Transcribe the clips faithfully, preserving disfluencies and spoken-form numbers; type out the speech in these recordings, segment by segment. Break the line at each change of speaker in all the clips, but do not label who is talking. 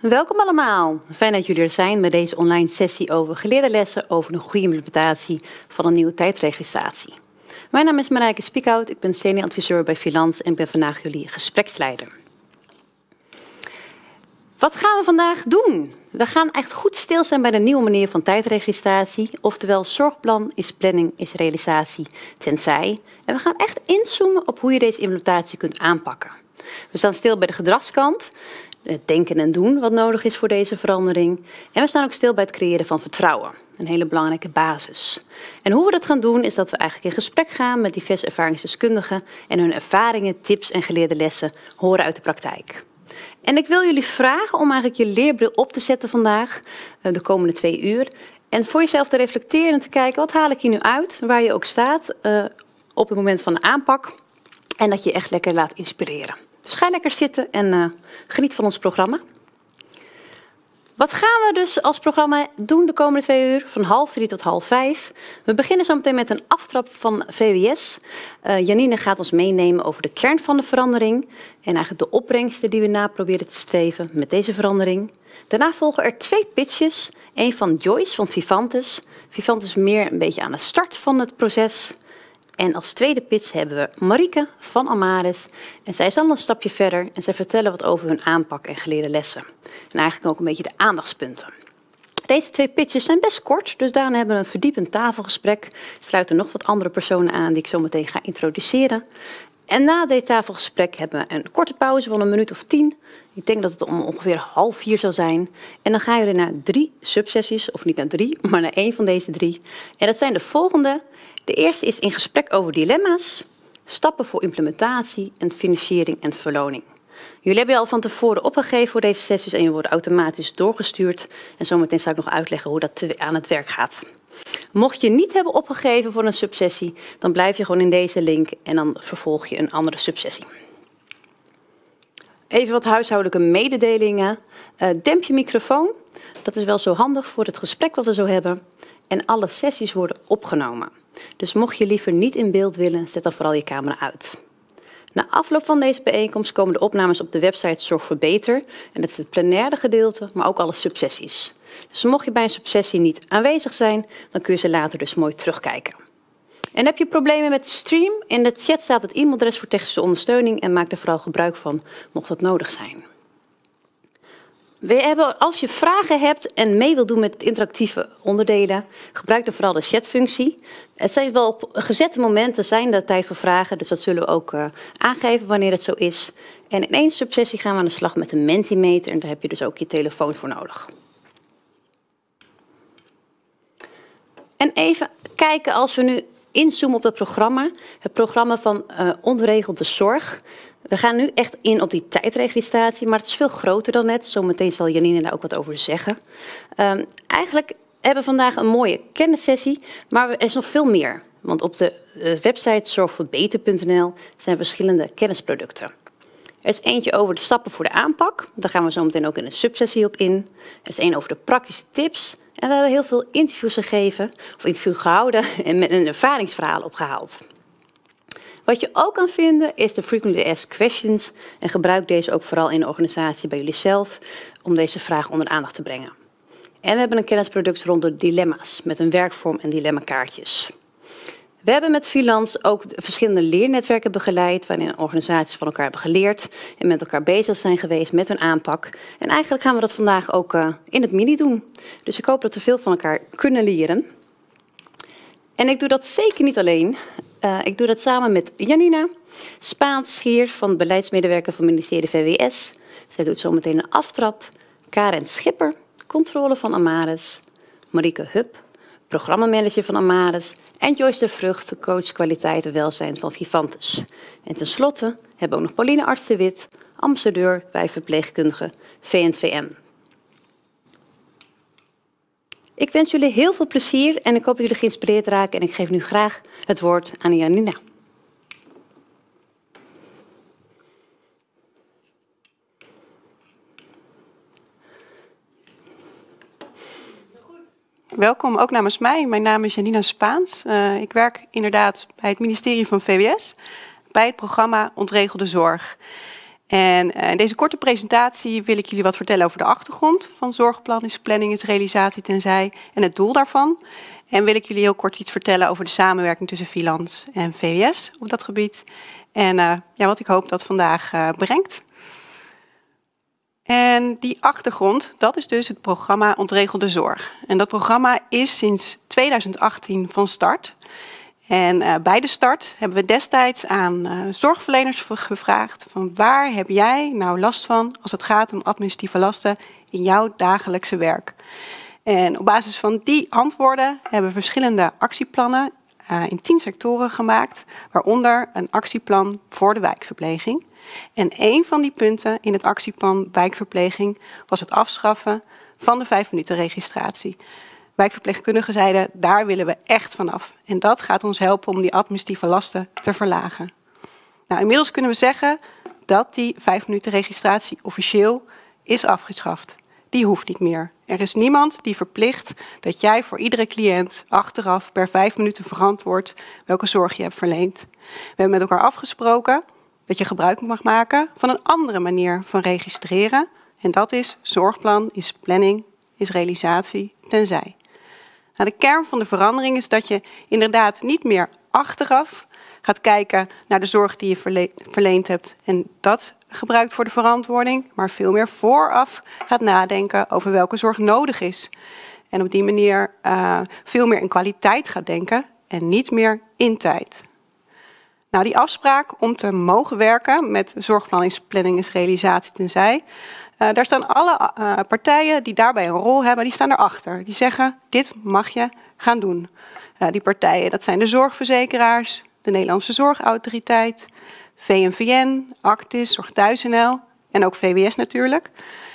Welkom allemaal. Fijn dat jullie er zijn bij deze online sessie over geleerde lessen over een goede implementatie van een nieuwe tijdregistratie. Mijn naam is Marijke Spiekhout, ik ben senior adviseur bij Filans en ik ben vandaag jullie gespreksleider. Wat gaan we vandaag doen? We gaan echt goed stilstaan bij de nieuwe manier van tijdregistratie, oftewel zorgplan is planning is realisatie tenzij. En we gaan echt inzoomen op hoe je deze implementatie kunt aanpakken. We staan stil bij de gedragskant, het denken en doen wat nodig is voor deze verandering. En we staan ook stil bij het creëren van vertrouwen, een hele belangrijke basis. En hoe we dat gaan doen is dat we eigenlijk in gesprek gaan met diverse ervaringsdeskundigen en hun ervaringen, tips en geleerde lessen horen uit de praktijk. En ik wil jullie vragen om eigenlijk je leerbril op te zetten vandaag, de komende twee uur. En voor jezelf te reflecteren en te kijken, wat haal ik hier nu uit, waar je ook staat uh, op het moment van de aanpak. En dat je echt lekker laat inspireren. Dus ga lekker zitten en uh, geniet van ons programma. Wat gaan we dus als programma doen de komende twee uur? Van half drie tot half vijf. We beginnen zo meteen met een aftrap van V W S. Uh, Janine gaat ons meenemen over de kern van de verandering. En eigenlijk de opbrengsten die we na proberen te streven met deze verandering. Daarna volgen er twee pitches. Eén van Joyce van Vivantes. Vivantes meer een beetje aan de start van het proces. En als tweede pitch hebben we Marieke van Amaris. En zij is al een stapje verder en zij vertellen wat over hun aanpak en geleerde lessen. En eigenlijk ook een beetje de aandachtspunten. Deze twee pitches zijn best kort, dus daarna hebben we een verdiepend tafelgesprek. Sluiten nog wat andere personen aan die ik zo meteen ga introduceren. En na dit tafelgesprek hebben we een korte pauze van een minuut of tien. Ik denk dat het om ongeveer half vier zal zijn. En dan gaan jullie naar drie subsessies, of niet naar drie, maar naar één van deze drie. En dat zijn de volgende. De eerste is in gesprek over dilemma's, stappen voor implementatie en financiering en verloning. Jullie hebben je al van tevoren opgegeven voor deze sessies en je worden automatisch doorgestuurd. En zometeen zal ik nog uitleggen hoe dat aan het werk gaat. Mocht je niet hebben opgegeven voor een subsessie, dan blijf je gewoon in deze link en dan vervolg je een andere subsessie. Even wat huishoudelijke mededelingen. Uh, demp je microfoon, dat is wel zo handig voor het gesprek wat we zo hebben. En alle sessies worden opgenomen. Dus mocht je liever niet in beeld willen, zet dan vooral je camera uit. Na afloop van deze bijeenkomst komen de opnames op de website Zorg voor Beter. En dat is het plenaire gedeelte, maar ook alle subsessies. Dus mocht je bij een subsessie niet aanwezig zijn, dan kun je ze later dus mooi terugkijken. En heb je problemen met de stream? In de chat staat het e-mailadres voor technische ondersteuning en maak er vooral gebruik van, mocht dat nodig zijn. We hebben, als je vragen hebt en mee wilt doen met interactieve onderdelen, gebruik dan vooral de chatfunctie. Het zijn wel op gezette momenten zijn er tijd voor vragen, dus dat zullen we ook uh, aangeven wanneer het zo is. En in één subsessie gaan we aan de slag met een Mentimeter en daar heb je dus ook je telefoon voor nodig. En even kijken als we nu inzoomen op het programma. Het programma van uh, ontregelde zorg. We gaan nu echt in op die tijdregistratie, maar het is veel groter dan net. Zometeen zal Janine daar ook wat over zeggen. Um, eigenlijk hebben we vandaag een mooie kennissessie, maar er is nog veel meer. Want op de uh, website zorg voor beter punt n l zijn verschillende kennisproducten. Er is eentje over de stappen voor de aanpak. Daar gaan we zo meteen ook in een subsessie op in. Er is één over de praktische tips. En we hebben heel veel interviews gegeven, of interview gehouden en met een ervaringsverhaal opgehaald. Wat je ook kan vinden is de Frequently Asked Questions. En gebruik deze ook vooral in de organisatie bij jullie zelf om deze vraag onder de aandacht te brengen. En we hebben een kennisproduct rond de dilemma's met een werkvorm en dilemma-kaartjes. We hebben met Filans ook verschillende leernetwerken begeleid, waarin organisaties van elkaar hebben geleerd en met elkaar bezig zijn geweest met hun aanpak. En eigenlijk gaan we dat vandaag ook uh, in het mini doen. Dus ik hoop dat we veel van elkaar kunnen leren. En ik doe dat zeker niet alleen. Uh, ik doe dat samen met Janina Spaans hier van beleidsmedewerker van het ministerie V W S. Zij doet zometeen een aftrap. Karen Schipper, controle van Amaris. Marieke Hup, programmamanager van Amaris. En Joyce de Vrucht, de coach kwaliteit en welzijn van Vivantes. En tenslotte hebben we ook nog Pauline Arts de Wit, ambassadeur bij verpleegkundige V N V M. Ik wens jullie heel veel plezier en ik hoop dat jullie geïnspireerd raken. En ik geef nu graag het woord aan Janina.
Welkom, ook namens mij. Mijn naam is Janina Spaans. Uh, ik werk inderdaad bij het ministerie van V W S, bij het programma Ontregelde Zorg. En uh, in deze korte presentatie wil ik jullie wat vertellen over de achtergrond van Zorgplan is Planning is Realisatie Tenzij en het doel daarvan. En wil ik jullie heel kort iets vertellen over de samenwerking tussen Filans en V W S op dat gebied. En uh, ja, wat ik hoop dat vandaag uh, brengt. En die achtergrond, dat is dus het programma Ontregelde Zorg. En dat programma is sinds tweeduizend achttien van start. En uh, bij de start hebben we destijds aan uh, zorgverleners gevraagd van waar heb jij nou last van als het gaat om administratieve lasten in jouw dagelijkse werk. En op basis van die antwoorden hebben we verschillende actieplannen uh, in tien sectoren gemaakt, waaronder een actieplan voor de wijkverpleging. En een van die punten in het actieplan wijkverpleging was het afschaffen van de vijf minuten registratie. Wijkverpleegkundigen zeiden, daar willen we echt vanaf. En dat gaat ons helpen om die administratieve lasten te verlagen. Nou, inmiddels kunnen we zeggen dat die vijf minuten registratie officieel is afgeschaft. Die hoeft niet meer. Er is niemand die verplicht dat jij voor iedere cliënt achteraf per vijf minuten verantwoordt welke zorg je hebt verleend. We hebben met elkaar afgesproken dat je gebruik mag maken van een andere manier van registreren. En dat is zorgplan is planning is realisatie tenzij. Nou, de kern van de verandering is dat je inderdaad niet meer achteraf gaat kijken naar de zorg die je verle- verleend hebt en dat gebruikt voor de verantwoording, maar veel meer vooraf gaat nadenken over welke zorg nodig is. En op die manier uh, veel meer in kwaliteit gaat denken en niet meer in tijd. Nou, die afspraak om te mogen werken met zorgplanning is realisatie tenzij, Uh, daar staan alle uh, partijen die daarbij een rol hebben, die staan erachter. Die zeggen, dit mag je gaan doen. Uh, die partijen, dat zijn de zorgverzekeraars, de Nederlandse Zorgautoriteit, V N V N, Actis, Zorgthuis N L en ook V W S natuurlijk.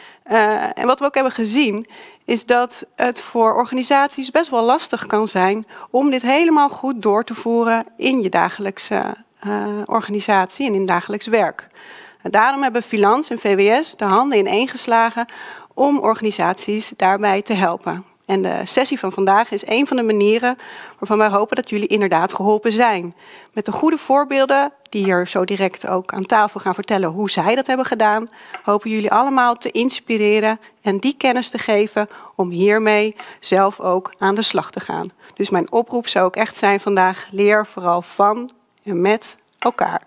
Uh, en wat we ook hebben gezien, is dat het voor organisaties best wel lastig kan zijn om dit helemaal goed door te voeren in je dagelijkse uh, organisatie en in dagelijks werk. Daarom hebben Filans en V W S de handen ineen geslagen om organisaties daarbij te helpen. En de sessie van vandaag is een van de manieren waarvan wij hopen dat jullie inderdaad geholpen zijn. Met de goede voorbeelden, die hier zo direct ook aan tafel gaan vertellen hoe zij dat hebben gedaan, hopen jullie allemaal te inspireren en die kennis te geven om hiermee zelf ook aan de slag te gaan. Dus mijn oproep zou ook echt zijn vandaag, leer vooral van en met elkaar.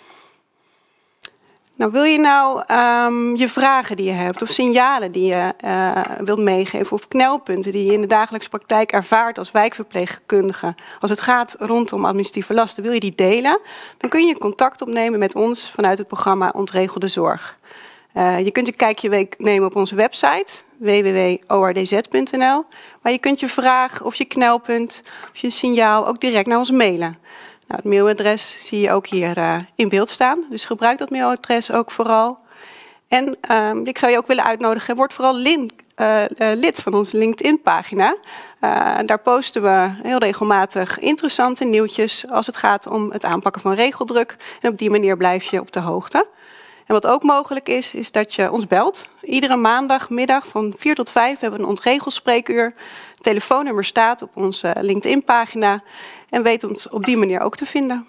Nou, wil je nou um, je vragen die je hebt of signalen die je uh, wilt meegeven of knelpunten die je in de dagelijkse praktijk ervaart als wijkverpleegkundige, als het gaat rondom administratieve lasten, wil je die delen? Dan kun je contact opnemen met ons vanuit het programma Ontregelde Zorg. Uh, je kunt een kijkje nemen op onze website w w w punt o r d z punt n l, maar je kunt je vraag of je knelpunt of je signaal ook direct naar ons mailen. Nou, het mailadres zie je ook hier uh, in beeld staan. Dus gebruik dat mailadres ook vooral. En uh, ik zou je ook willen uitnodigen, word vooral link, uh, uh, lid van onze LinkedIn-pagina. Uh, daar posten we heel regelmatig interessante nieuwtjes als het gaat om het aanpakken van regeldruk. En op die manier blijf je op de hoogte. En wat ook mogelijk is, is dat je ons belt. Iedere maandagmiddag van vier tot vijf hebben we een ontregeld spreekuur. Het telefoonnummer staat op onze LinkedIn-pagina. En weet ons op die manier ook te vinden.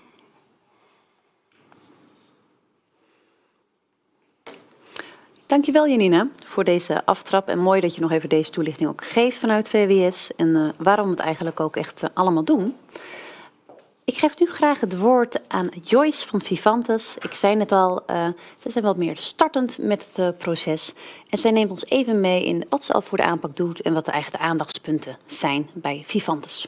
Dankjewel Janina voor deze aftrap. En mooi dat je nog even deze toelichting ook geeft vanuit V W S. En uh, waarom we het eigenlijk ook echt uh, allemaal doen. Ik geef nu graag het woord aan Joyce van Vivantes. Ik zei net al, uh, ze zijn wat meer startend met het uh, proces. En zij neemt ons even mee in wat ze al voor de aanpak doet en wat de eigen aandachtspunten zijn bij Vivantes.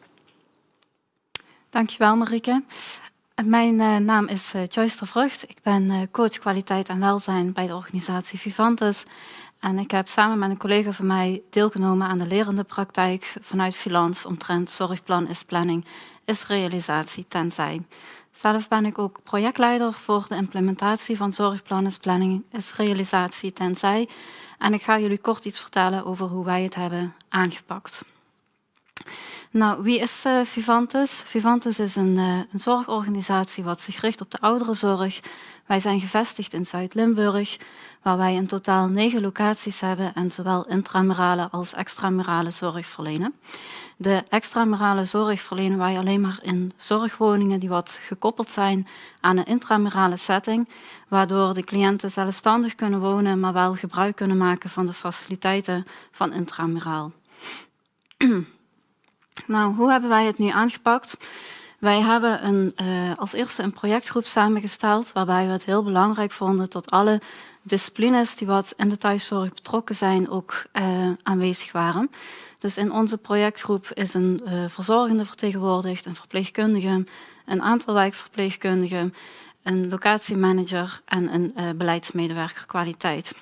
Dankjewel Marieke. Mijn uh, naam is uh, Joyce ter Vrucht. Ik ben uh, coach kwaliteit en welzijn bij de organisatie Vivantes. En ik heb samen met een collega van mij deelgenomen aan de lerende praktijk vanuit Filans omtrent zorgplan is planning is realisatie tenzij. Zelf ben ik ook projectleider voor de implementatie van zorgplan is planning is realisatie tenzij. En ik ga jullie kort iets vertellen over hoe wij het hebben aangepakt. Nou, wie is uh, Vivantes? Vivantes is een, uh, een zorgorganisatie wat zich richt op de ouderenzorg. Wij zijn gevestigd in Zuid-Limburg, waar wij in totaal negen locaties hebben en zowel intramurale als extramurale zorg verlenen. De extramurale zorg verlenen wij alleen maar in zorgwoningen die wat gekoppeld zijn aan een intramurale setting, waardoor de cliënten zelfstandig kunnen wonen, maar wel gebruik kunnen maken van de faciliteiten van intramuraal. Nou, hoe hebben wij het nu aangepakt? Wij hebben een, uh, als eerste een projectgroep samengesteld, waarbij we het heel belangrijk vonden dat alle disciplines die wat in de thuiszorg betrokken zijn ook uh, aanwezig waren. Dus in onze projectgroep is een uh, verzorgende vertegenwoordigd, een verpleegkundige, een aantal wijkverpleegkundigen, een locatiemanager en een uh, beleidsmedewerker kwaliteit.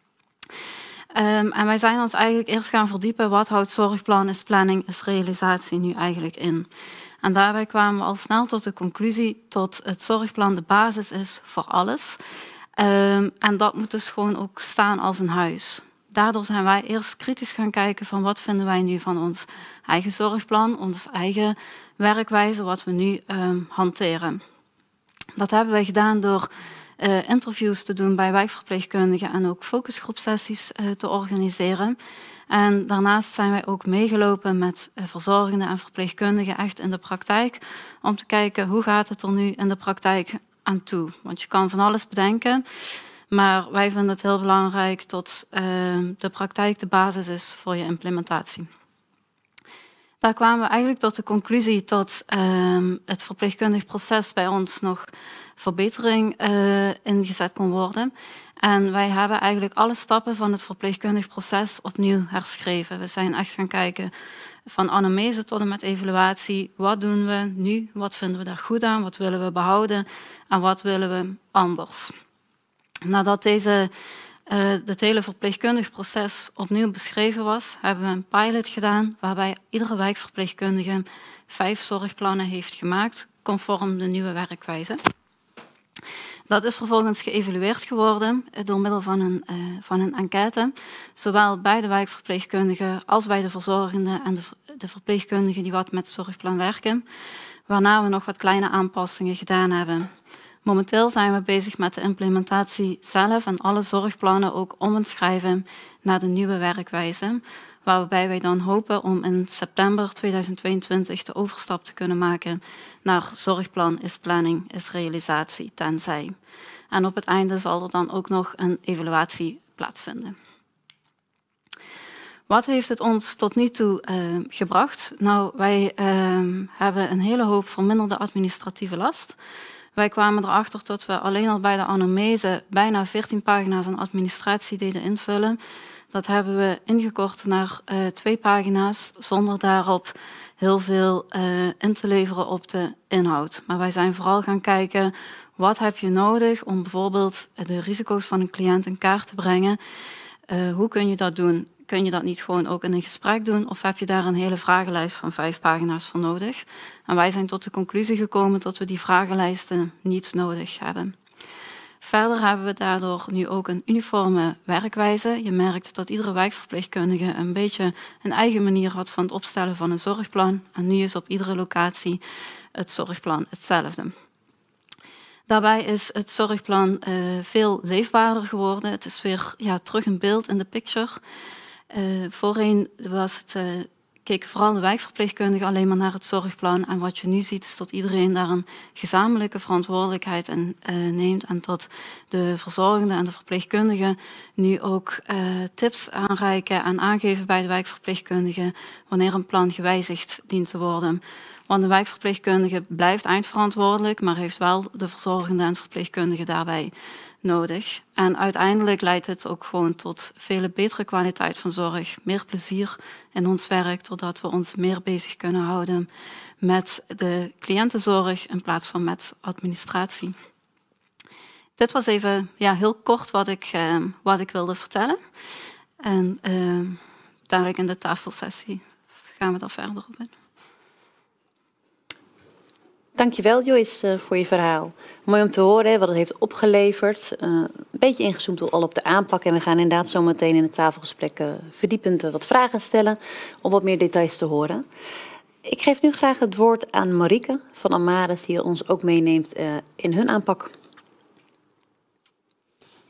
Um, en wij zijn ons eigenlijk eerst gaan verdiepen wat houdt zorgplan is planning is realisatie nu eigenlijk in. En daarbij kwamen we al snel tot de conclusie dat het zorgplan de basis is voor alles. Um, en dat moet dus gewoon ook staan als een huis. Daardoor zijn wij eerst kritisch gaan kijken van wat vinden wij nu van ons eigen zorgplan, onze eigen werkwijze, wat we nu um, hanteren. Dat hebben wij gedaan door uh, interviews te doen bij wijkverpleegkundigen en ook focusgroepsessies uh, te organiseren. En daarnaast zijn wij ook meegelopen met uh, verzorgenden en verpleegkundigen echt in de praktijk, om te kijken hoe gaat het er nu in de praktijk aan toe. Want je kan van alles bedenken, maar wij vinden het heel belangrijk dat uh, de praktijk de basis is voor je implementatie. Daar kwamen we eigenlijk tot de conclusie dat uh, het verpleegkundig proces bij ons nog verbetering uh, ingezet kon worden. En wij hebben eigenlijk alle stappen van het verpleegkundig proces opnieuw herschreven. We zijn echt gaan kijken van anamnese tot en met evaluatie. Wat doen we nu? Wat vinden we daar goed aan? Wat willen we behouden? En wat willen we anders? Nadat deze, uh, het hele verpleegkundig proces opnieuw beschreven was, hebben we een pilot gedaan waarbij iedere wijkverpleegkundige vijf zorgplannen heeft gemaakt, conform de nieuwe werkwijze. Dat is vervolgens geëvalueerd geworden door middel van een, uh, van een enquête, zowel bij de wijkverpleegkundigen als bij de verzorgenden en de, de verpleegkundigen die wat met het zorgplan werken, waarna we nog wat kleine aanpassingen gedaan hebben. Momenteel zijn we bezig met de implementatie zelf en alle zorgplannen ook omschrijven naar de nieuwe werkwijze, waarbij wij dan hopen om in september tweeduizend tweeëntwintig de overstap te kunnen maken naar zorgplan is planning is realisatie tenzij. En op het einde zal er dan ook nog een evaluatie plaatsvinden. Wat heeft het ons tot nu toe uh, gebracht? Nou, wij uh, hebben een hele hoop verminderde administratieve last. Wij kwamen erachter dat we alleen al bij de anamnese bijna veertien pagina's aan administratie deden invullen. Dat hebben we ingekort naar uh, twee pagina's, zonder daarop heel veel uh, in te leveren op de inhoud. Maar wij zijn vooral gaan kijken, wat heb je nodig om bijvoorbeeld de risico's van een cliënt in kaart te brengen? Uh, hoe kun je dat doen? Kun je dat niet gewoon ook in een gesprek doen? Of heb je daar een hele vragenlijst van vijf pagina's voor nodig? En wij zijn tot de conclusie gekomen dat we die vragenlijsten niet nodig hebben. Verder hebben we daardoor nu ook een uniforme werkwijze. Je merkt dat iedere wijkverpleegkundige een beetje een eigen manier had van het opstellen van een zorgplan. En nu is op iedere locatie het zorgplan hetzelfde. Daarbij is het zorgplan uh, veel leefbaarder geworden. Het is weer ja, terug een beeld in de picture. Uh, voorheen was het, uh, keken vooral de wijkverpleegkundigen alleen maar naar het zorgplan. En wat je nu ziet is dat iedereen daar een gezamenlijke verantwoordelijkheid in uh, neemt. En dat de verzorgenden en de verpleegkundigen nu ook uh, tips aanreiken en aangeven bij de wijkverpleegkundigen wanneer een plan gewijzigd dient te worden. Want de wijkverpleegkundige blijft eindverantwoordelijk, maar heeft wel de verzorgende en verpleegkundige daarbij nodig. En uiteindelijk leidt het ook gewoon tot vele betere kwaliteit van zorg, meer plezier in ons werk, doordat we ons meer bezig kunnen houden met de cliëntenzorg in plaats van met administratie. Dit was even ja, heel kort wat ik, uh, wat ik wilde vertellen. En uh, dadelijk in de tafelsessie gaan we daar verder op in.
Dankjewel Joyce voor je verhaal. Mooi om te horen wat het heeft opgeleverd. Uh, een beetje ingezoomd al op de aanpak. En we gaan inderdaad zo meteen in het tafelgesprek uh, verdiepend uh, wat vragen stellen om wat meer details te horen. Ik geef nu graag het woord aan Marieke van Amaris, die ons ook meeneemt uh, in hun aanpak.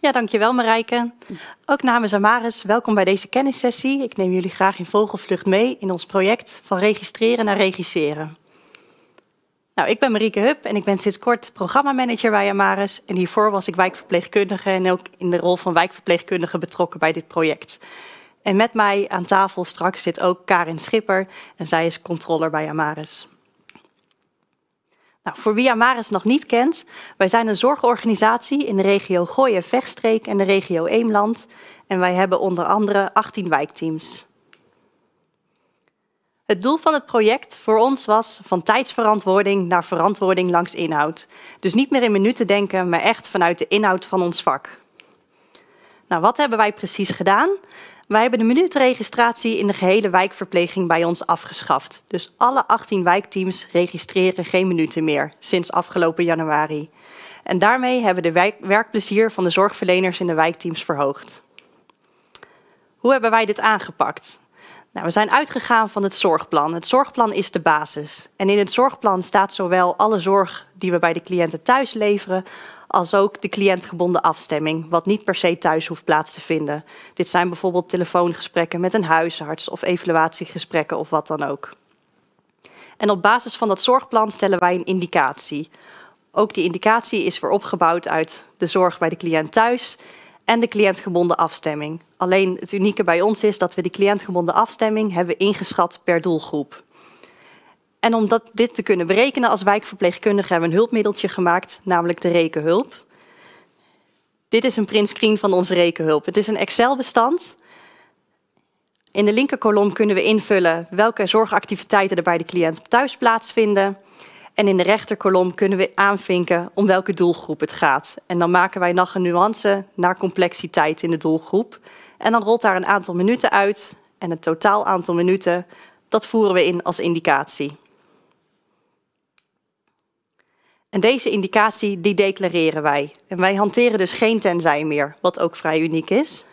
Ja, dankjewel Marijke. Ook namens Amaris, welkom bij deze kennissessie. Ik neem jullie graag in vogelvlucht mee in ons project van registreren naar regisseren. Nou, ik ben Marieke Hup en ik ben sinds kort programmamanager bij Amaris. En hiervoor was ik wijkverpleegkundige en ook in de rol van wijkverpleegkundige betrokken bij dit project. En met mij aan tafel straks zit ook Karin Schipper en zij is controller bij Amaris. Nou, voor wie Amaris nog niet kent, wij zijn een zorgorganisatie in de regio Gooi-Vechtstreek en de regio Eemland. En wij hebben onder andere achttien wijkteams. Het doel van het project voor ons was van tijdsverantwoording naar verantwoording langs inhoud. Dus niet meer in minuten denken, maar echt vanuit de inhoud van ons vak. Nou, wat hebben wij precies gedaan? Wij hebben de minutenregistratie in de gehele wijkverpleging bij ons afgeschaft. Dus alle achttien wijkteams registreren geen minuten meer sinds afgelopen januari. En daarmee hebben we de wijk- werkplezier van de zorgverleners in de wijkteams verhoogd. Hoe hebben wij dit aangepakt? Nou, we zijn uitgegaan van het zorgplan. Het zorgplan is de basis. En in het zorgplan staat zowel alle zorg die we bij de cliënten thuis leveren, als ook de cliëntgebonden afstemming, wat niet per se thuis hoeft plaats te vinden. Dit zijn bijvoorbeeld telefoongesprekken met een huisarts of evaluatiegesprekken of wat dan ook. En op basis van dat zorgplan stellen wij een indicatie. Ook die indicatie is weer opgebouwd uit de zorg bij de cliënt thuis en de cliëntgebonden afstemming. Alleen het unieke bij ons is dat we die cliëntgebonden afstemming hebben ingeschat per doelgroep. En om dat, dit te kunnen berekenen als wijkverpleegkundige hebben we een hulpmiddeltje gemaakt, namelijk de rekenhulp. Dit is een printscreen van onze rekenhulp. Het is een Excel-bestand. In de linkerkolom kunnen we invullen welke zorgactiviteiten er bij de cliënt thuis plaatsvinden. En in de rechterkolom kunnen we aanvinken om welke doelgroep het gaat. En dan maken wij nog een nuance naar complexiteit in de doelgroep. En dan rolt daar een aantal minuten uit. En het totaal aantal minuten, dat voeren we in als indicatie. En deze indicatie, die declareren wij. En wij hanteren dus geen tenzij meer, wat ook vrij uniek is.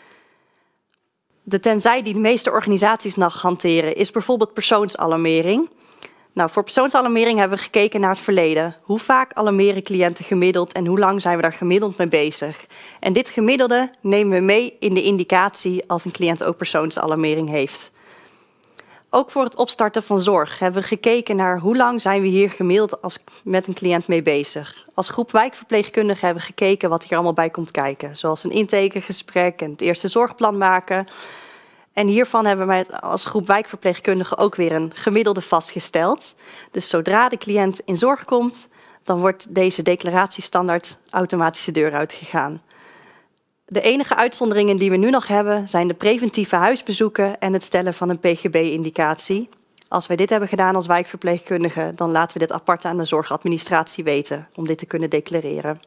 De tenzij die de meeste organisaties nog hanteren is bijvoorbeeld persoonsalarmering. Nou, voor persoonsalarmering hebben we gekeken naar het verleden. Hoe vaak alarmeren cliënten gemiddeld en hoe lang zijn we daar gemiddeld mee bezig? En dit gemiddelde nemen we mee in de indicatie als een cliënt ook persoonsalarmering heeft. Ook voor het opstarten van zorg hebben we gekeken naar hoe lang zijn we hier gemiddeld als, met een cliënt mee bezig. Als groep wijkverpleegkundigen hebben we gekeken wat hier allemaal bij komt kijken. Zoals een intakegesprek en het eerste zorgplan maken. En hiervan hebben wij als groep wijkverpleegkundigen ook weer een gemiddelde vastgesteld. Dus zodra de cliënt in zorg komt, dan wordt deze declaratiestandaard automatisch de deur uitgegaan. De enige uitzonderingen die we nu nog hebben zijn de preventieve huisbezoeken en het stellen van een P G B-indicatie. Als wij dit hebben gedaan als wijkverpleegkundigen, dan laten we dit apart aan de zorgadministratie weten om dit te kunnen declareren.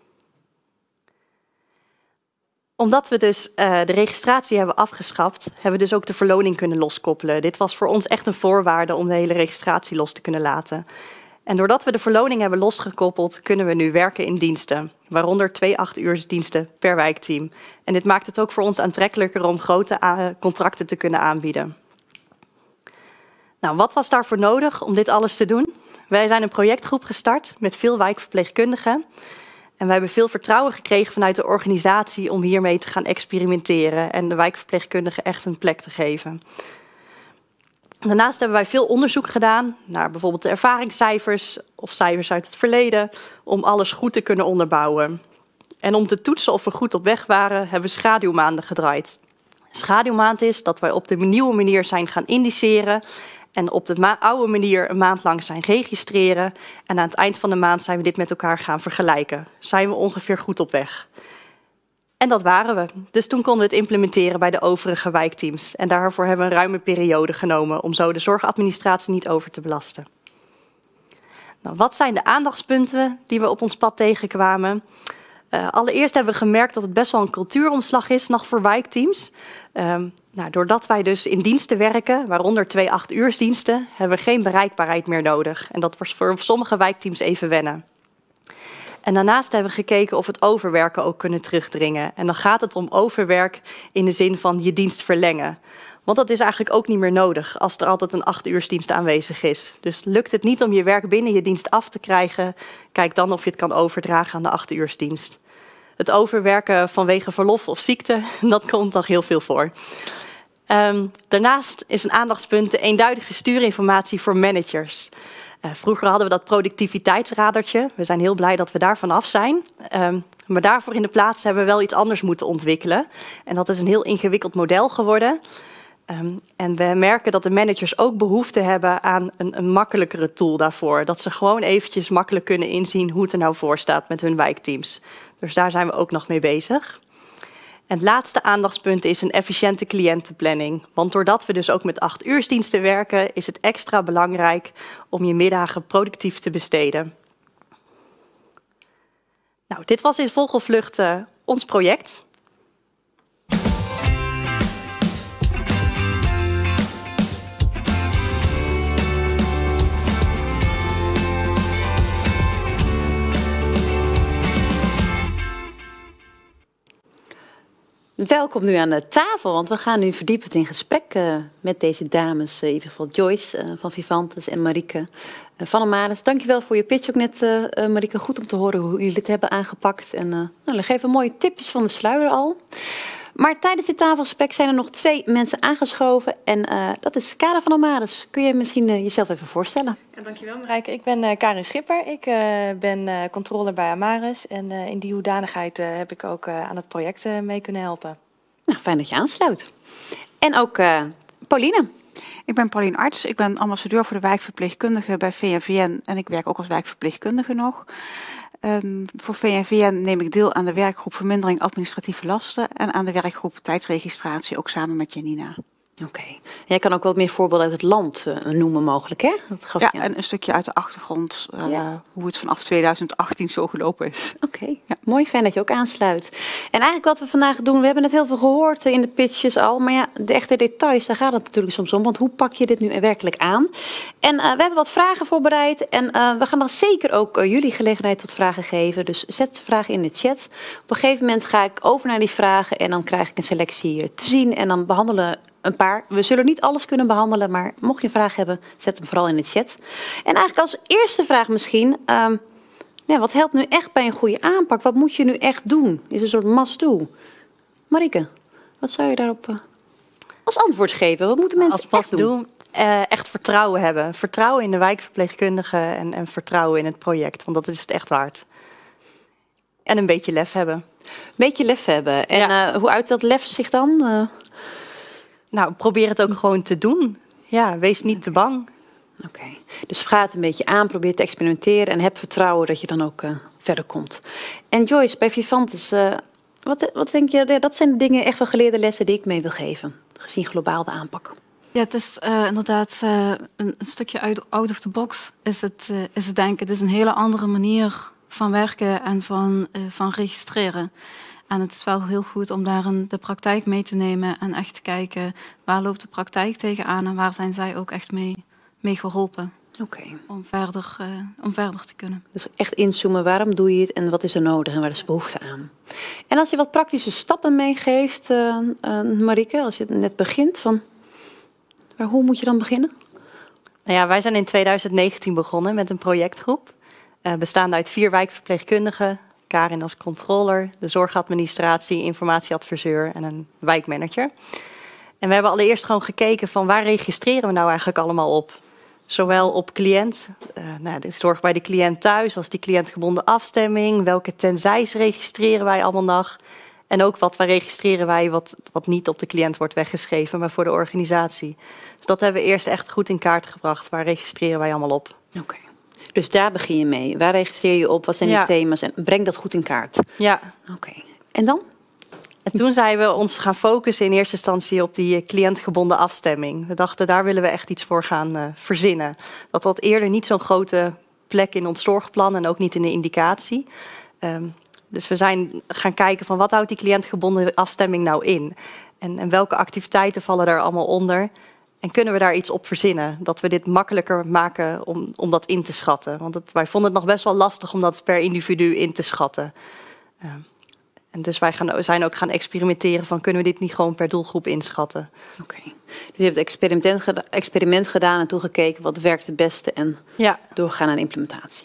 Omdat we dus uh, de registratie hebben afgeschaft, hebben we dus ook de verloning kunnen loskoppelen. Dit was voor ons echt een voorwaarde om de hele registratie los te kunnen laten. En doordat we de verloning hebben losgekoppeld, kunnen we nu werken in diensten. Waaronder twee acht-uursdiensten per wijkteam. En dit maakt het ook voor ons aantrekkelijker om grote contracten te kunnen aanbieden. Nou, wat was daarvoor nodig om dit alles te doen? Wij zijn een projectgroep gestart met veel wijkverpleegkundigen. En we hebben veel vertrouwen gekregen vanuit de organisatie om hiermee te gaan experimenteren en de wijkverpleegkundigen echt een plek te geven. Daarnaast hebben wij veel onderzoek gedaan naar bijvoorbeeld de ervaringscijfers of cijfers uit het verleden, om alles goed te kunnen onderbouwen. En om te toetsen of we goed op weg waren, hebben we schaduwmaanden gedraaid. Schaduwmaand is dat wij op de nieuwe manier zijn gaan indiceren en op de oude manier een maand lang zijn registreren. En aan het eind van de maand zijn we dit met elkaar gaan vergelijken. Zijn we ongeveer goed op weg? En dat waren we. Dus toen konden we het implementeren bij de overige wijkteams. En daarvoor hebben we een ruime periode genomen om zo de zorgadministratie niet over te belasten. Nou, wat zijn de aandachtspunten die we op ons pad tegenkwamen? Uh, allereerst hebben we gemerkt dat het best wel een cultuuromslag is nog voor wijkteams. Um, nou, doordat wij dus in diensten werken, waaronder twee acht-uursdiensten, hebben we geen bereikbaarheid meer nodig. En dat was voor sommige wijkteams even wennen. En daarnaast hebben we gekeken of we het overwerken ook kunnen terugdringen. En dan gaat het om overwerk in de zin van je dienst verlengen. Want dat is eigenlijk ook niet meer nodig als er altijd een acht-uursdienst aanwezig is. Dus lukt het niet om je werk binnen je dienst af te krijgen, kijk dan of je het kan overdragen aan de acht-uursdienst. Het overwerken vanwege verlof of ziekte, dat komt nog heel veel voor. Um, daarnaast is een aandachtspunt de eenduidige stuurinformatie voor managers. Uh, vroeger hadden we dat productiviteitsradertje. We zijn heel blij dat we daarvan af zijn. Um, maar daarvoor in de plaats hebben we wel iets anders moeten ontwikkelen. En dat is een heel ingewikkeld model geworden. Um, en we merken dat de managers ook behoefte hebben aan een, een makkelijkere tool daarvoor. Dat ze gewoon eventjes makkelijk kunnen inzien hoe het er nou voor staat met hun wijkteams. Dus daar zijn we ook nog mee bezig. En het laatste aandachtspunt is een efficiënte cliëntenplanning. Want doordat we dus ook met acht uursdiensten werken, is het extra belangrijk om je middagen productief te besteden. Nou, dit was in vogelvlucht uh, ons project.
Welkom nu aan de tafel, want we gaan nu verdiepend in gesprek uh, met deze dames. Uh, in ieder geval Joyce uh, van Vivantes en Marieke uh, van Amaris. Dankjewel voor je pitch ook net, uh, uh, Marieke. Goed om te horen hoe jullie dit hebben aangepakt. En uh, nou, dan geven we mooie tipjes van de sluier al. Maar tijdens dit tafelgesprek zijn er nog twee mensen aangeschoven. En uh, dat is Karin van Amaris. Kun je misschien uh, jezelf even voorstellen?
Ja, dankjewel Marijke. Ik ben uh, Karin Schipper. Ik uh, ben uh, controller bij Amaris. En uh, in die hoedanigheid uh, heb ik ook uh, aan het project uh, mee kunnen helpen.
Nou, fijn dat je aansluit. En ook uh, Pauline.
Ik ben Pauline Arts. Ik ben ambassadeur voor de wijkverpleegkundigen bij V N V N. En ik werk ook als wijkverpleegkundige nog. Um, voor V N V N neem ik deel aan de werkgroep Vermindering administratieve lasten en aan de werkgroep tijdsregistratie, ook samen met Janina.
Oké. Okay. Jij kan ook wat meer voorbeelden uit het land uh, noemen mogelijk, hè? Dat gaf
ja,
je
en een stukje uit de achtergrond, uh,
ja.
hoe het vanaf twintig achttien zo gelopen is.
Oké, okay. Ja, mooi, fijn dat je ook aansluit. En eigenlijk wat we vandaag doen, we hebben het heel veel gehoord in de pitches al, maar ja, de echte details, daar gaat het natuurlijk soms om, want hoe pak je dit nu werkelijk aan? En uh, we hebben wat vragen voorbereid en uh, we gaan dan zeker ook uh, jullie gelegenheid tot vragen geven, dus zet vragen in de chat. Op een gegeven moment ga ik over naar die vragen en dan krijg ik een selectie te zien en dan behandelen een paar. We zullen niet alles kunnen behandelen, maar mocht je een vraag hebben, zet hem vooral in de chat. En eigenlijk als eerste vraag misschien, um, ja, wat helpt nu echt bij een goede aanpak? Wat moet je nu echt doen? Is een soort must-do. Marieke, wat zou je daarop uh, als antwoord geven? Wat moeten mensen
als
echt doen?
Uh, echt vertrouwen hebben. Vertrouwen in de wijkverpleegkundigen en, en vertrouwen in het project, want dat is het echt waard. En een beetje lef hebben.
Een beetje lef hebben. En ja. uh, hoe uit dat lef zich dan? Uh,
Nou, probeer het ook gewoon te doen. Ja, wees niet te bang.
Oké, okay. Dus ga het een beetje aan, probeer te experimenteren en heb vertrouwen dat je dan ook uh, verder komt. En Joyce, bij Vivantes, uh, wat, wat denk je, dat zijn de dingen, echt wel geleerde lessen die ik mee wil geven, gezien globaal de aanpak?
Ja, het is uh, inderdaad uh, een, een stukje out, out of the box is het, uh, is het denken. Het is een hele andere manier van werken en van, uh, van registreren. En het is wel heel goed om daarin de praktijk mee te nemen en echt te kijken waar loopt de praktijk tegenaan en waar zijn zij ook echt mee, mee geholpen.
Okay.
Om, verder, uh, om verder te kunnen.
Dus echt inzoomen, waarom doe je het en wat is er nodig en waar is behoefte aan? En als je wat praktische stappen meegeeft, uh, uh, Marieke, als je net begint, van, waar, hoe moet je dan beginnen?
Nou ja, wij zijn in twintig negentien begonnen met een projectgroep, uh, bestaande uit vier wijkverpleegkundigen, Karin als controller, de zorgadministratie, informatieadviseur en een wijkmanager. En we hebben allereerst gewoon gekeken van waar registreren we nou eigenlijk allemaal op? Zowel op cliënt, uh, nou, de zorg bij de cliënt thuis als die cliëntgebonden afstemming. Welke tenzijs registreren wij allemaal nog? En ook wat wij registreren wij wat, wat niet op de cliënt wordt weggeschreven, maar voor de organisatie. Dus dat hebben we eerst echt goed in kaart gebracht. Waar registreren wij allemaal op?
Oké. Okay. Dus daar begin je mee. Waar registreer je op? Wat zijn
ja.
die thema's? En breng dat goed in kaart.
Ja.
Oké. Okay. En dan?
En toen zijn we ons gaan focussen in eerste instantie op die cliëntgebonden afstemming. We dachten, daar willen we echt iets voor gaan uh, verzinnen. Dat had eerder niet zo'n grote plek in ons zorgplan en ook niet in de indicatie. Um, dus we zijn gaan kijken van wat houdt die cliëntgebonden afstemming nou in? En, en welke activiteiten vallen daar allemaal onder? En kunnen we daar iets op verzinnen? Dat we dit makkelijker maken om, om dat in te schatten. Want het, wij vonden het nog best wel lastig om dat per individu in te schatten. Uh, en dus wij gaan, zijn ook gaan experimenteren van kunnen we dit niet gewoon per doelgroep inschatten.
Oké. Okay. Dus je hebt het experiment, geda experiment gedaan en toegekeken wat werkt het beste en
ja.
doorgaan naar implementatie.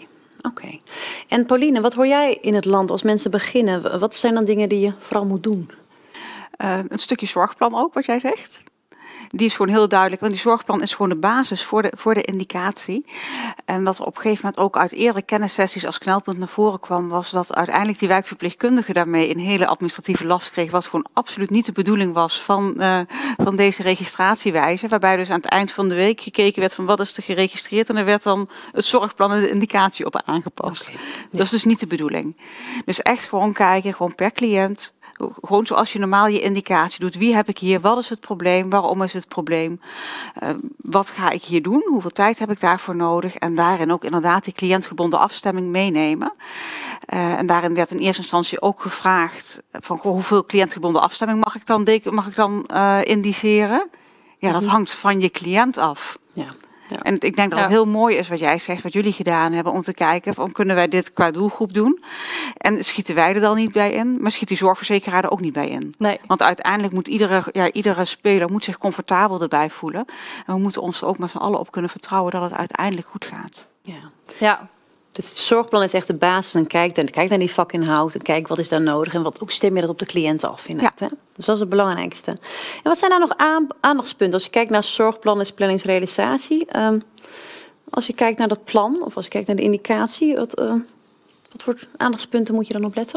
Oké. Okay. En Pauline, wat hoor jij in het land als mensen beginnen? Wat zijn dan dingen die je vooral moet doen?
Uh, een stukje zorgplan ook, wat jij zegt. Die is gewoon heel duidelijk, want die zorgplan is gewoon de basis voor de, voor de indicatie. En wat er op een gegeven moment ook uit eerdere kennissessies als knelpunt naar voren kwam, was dat uiteindelijk die wijkverpleegkundige daarmee een hele administratieve last kreeg, wat gewoon absoluut niet de bedoeling was van, uh, van deze registratiewijze. Waarbij dus aan het eind van de week gekeken werd van wat is er geregistreerd en er werd dan het zorgplan en de indicatie op aangepast. Okay. Dat is dus niet de bedoeling. Dus echt gewoon kijken, gewoon per cliënt. Gewoon zoals je normaal je indicatie doet. Wie heb ik hier? Wat is het probleem? Waarom is het probleem? Uh, wat ga ik hier doen? Hoeveel tijd heb ik daarvoor nodig? En daarin ook inderdaad die cliëntgebonden afstemming meenemen. Uh, en daarin werd in eerste instantie ook gevraagd van goh, hoeveel cliëntgebonden afstemming mag ik dan, mag ik dan uh, indiceren? Ja, dat hangt van je cliënt af. Ja. Ja. En ik denk dat het heel mooi is wat jij zegt, wat jullie gedaan hebben, om te kijken van kunnen wij dit qua doelgroep doen? En schieten wij er dan niet bij in, maar schiet die zorgverzekeraar er ook niet bij in. Nee. Want uiteindelijk moet iedere, ja, iedere speler moet zich comfortabel erbij voelen. En we moeten ons er ook met z'n allen op kunnen vertrouwen dat het uiteindelijk goed gaat.
Ja. Ja. Dus het zorgplan is echt de basis en kijk, en kijk naar die vakinhoud en kijk wat is daar nodig en wat ook stem je dat op de cliënt af. Ja. Hè? Dus dat is het belangrijkste. En wat zijn daar nog aan, aandachtspunten? Als je kijkt naar zorgplan en planningsrealisatie, um, als je kijkt naar dat plan of als je kijkt naar de indicatie, wat, uh, wat voor aandachtspunten moet je dan op letten?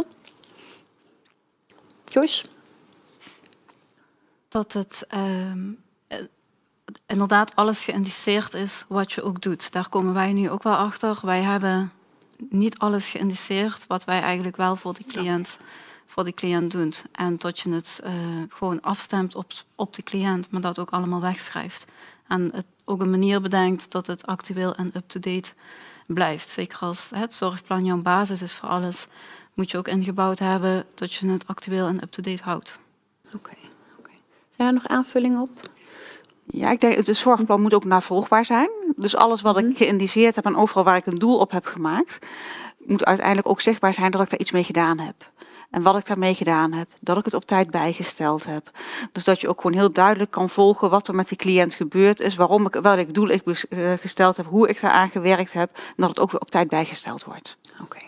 Joyce?
Dat het um, inderdaad alles geïndiceerd is wat je ook doet. Daar komen wij nu ook wel achter. Wij hebben niet alles geïndiceerd wat wij eigenlijk wel voor de cliënt, voor de cliënt doen. En dat je het uh, gewoon afstemt op, op de cliënt, maar dat ook allemaal wegschrijft. En het ook een manier bedenkt dat het actueel en up-to-date blijft. Zeker als het zorgplan jouw basis is voor alles, moet je ook ingebouwd hebben dat je het actueel en up-to-date houdt.
Oké. Okay, okay. Zijn er nog aanvullingen op?
Ja, ik denk het zorgplan moet ook navolgbaar zijn. Dus alles wat ik geïndiceerd heb en overal waar ik een doel op heb gemaakt, moet uiteindelijk ook zichtbaar zijn dat ik daar iets mee gedaan heb. En wat ik daarmee gedaan heb, dat ik het op tijd bijgesteld heb. Dus dat je ook gewoon heel duidelijk kan volgen wat er met die cliënt gebeurd is, waarom ik, welk doel ik gesteld heb, hoe ik daaraan gewerkt heb, en dat het ook weer op tijd bijgesteld wordt.
Oké. Okay.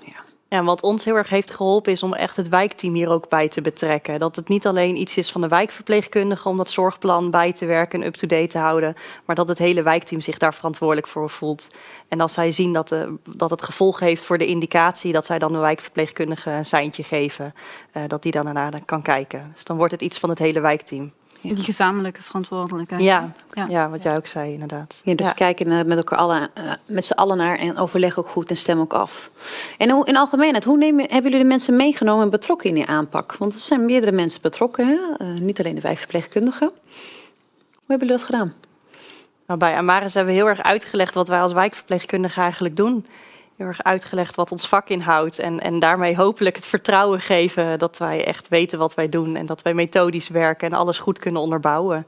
Ja, wat ons heel erg heeft geholpen is om echt het wijkteam hier ook bij te betrekken. Dat het niet alleen iets is van de wijkverpleegkundige om dat zorgplan bij te werken en up-to-date te houden, maar dat het hele wijkteam zich daar verantwoordelijk voor voelt. En als zij zien dat, de, dat het gevolg heeft voor de indicatie, dat zij dan de wijkverpleegkundige een seintje geven, uh, dat die dan daarna kan kijken. Dus dan wordt het iets van het hele wijkteam.
Ja. Die gezamenlijke verantwoordelijkheid.
Ja, ja. ja wat jij ook zei inderdaad.
Ja, dus ja. kijken met elkaar allen, uh, met z'n allen naar en overleg ook goed en stem ook af. En hoe, in algemeenheid, hoe neem je, hebben jullie de mensen meegenomen en betrokken in die aanpak? Want er zijn meerdere mensen betrokken, hè? Uh, niet alleen de wijkverpleegkundigen. Hoe hebben jullie dat gedaan?
Nou, bij Amaris hebben we heel erg uitgelegd wat wij als wijkverpleegkundigen eigenlijk doen. Heel erg uitgelegd wat ons vak inhoudt en, en daarmee hopelijk het vertrouwen geven dat wij echt weten wat wij doen en dat wij methodisch werken en alles goed kunnen onderbouwen.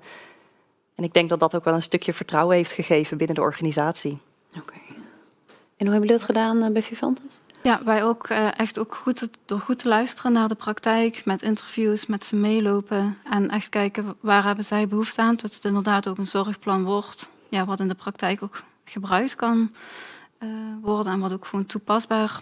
En ik denk dat dat ook wel een stukje vertrouwen heeft gegeven binnen de organisatie.
Oké. Okay. En hoe hebben jullie dat gedaan uh, bij Vivantes?
Ja, wij ook uh, echt ook goed door goed te luisteren naar de praktijk, met interviews, met ze meelopen en echt kijken waar hebben zij behoefte aan, dat het inderdaad ook een zorgplan wordt, ja, wat in de praktijk ook gebruikt kan Uh, worden en wat ook gewoon toepasbaar,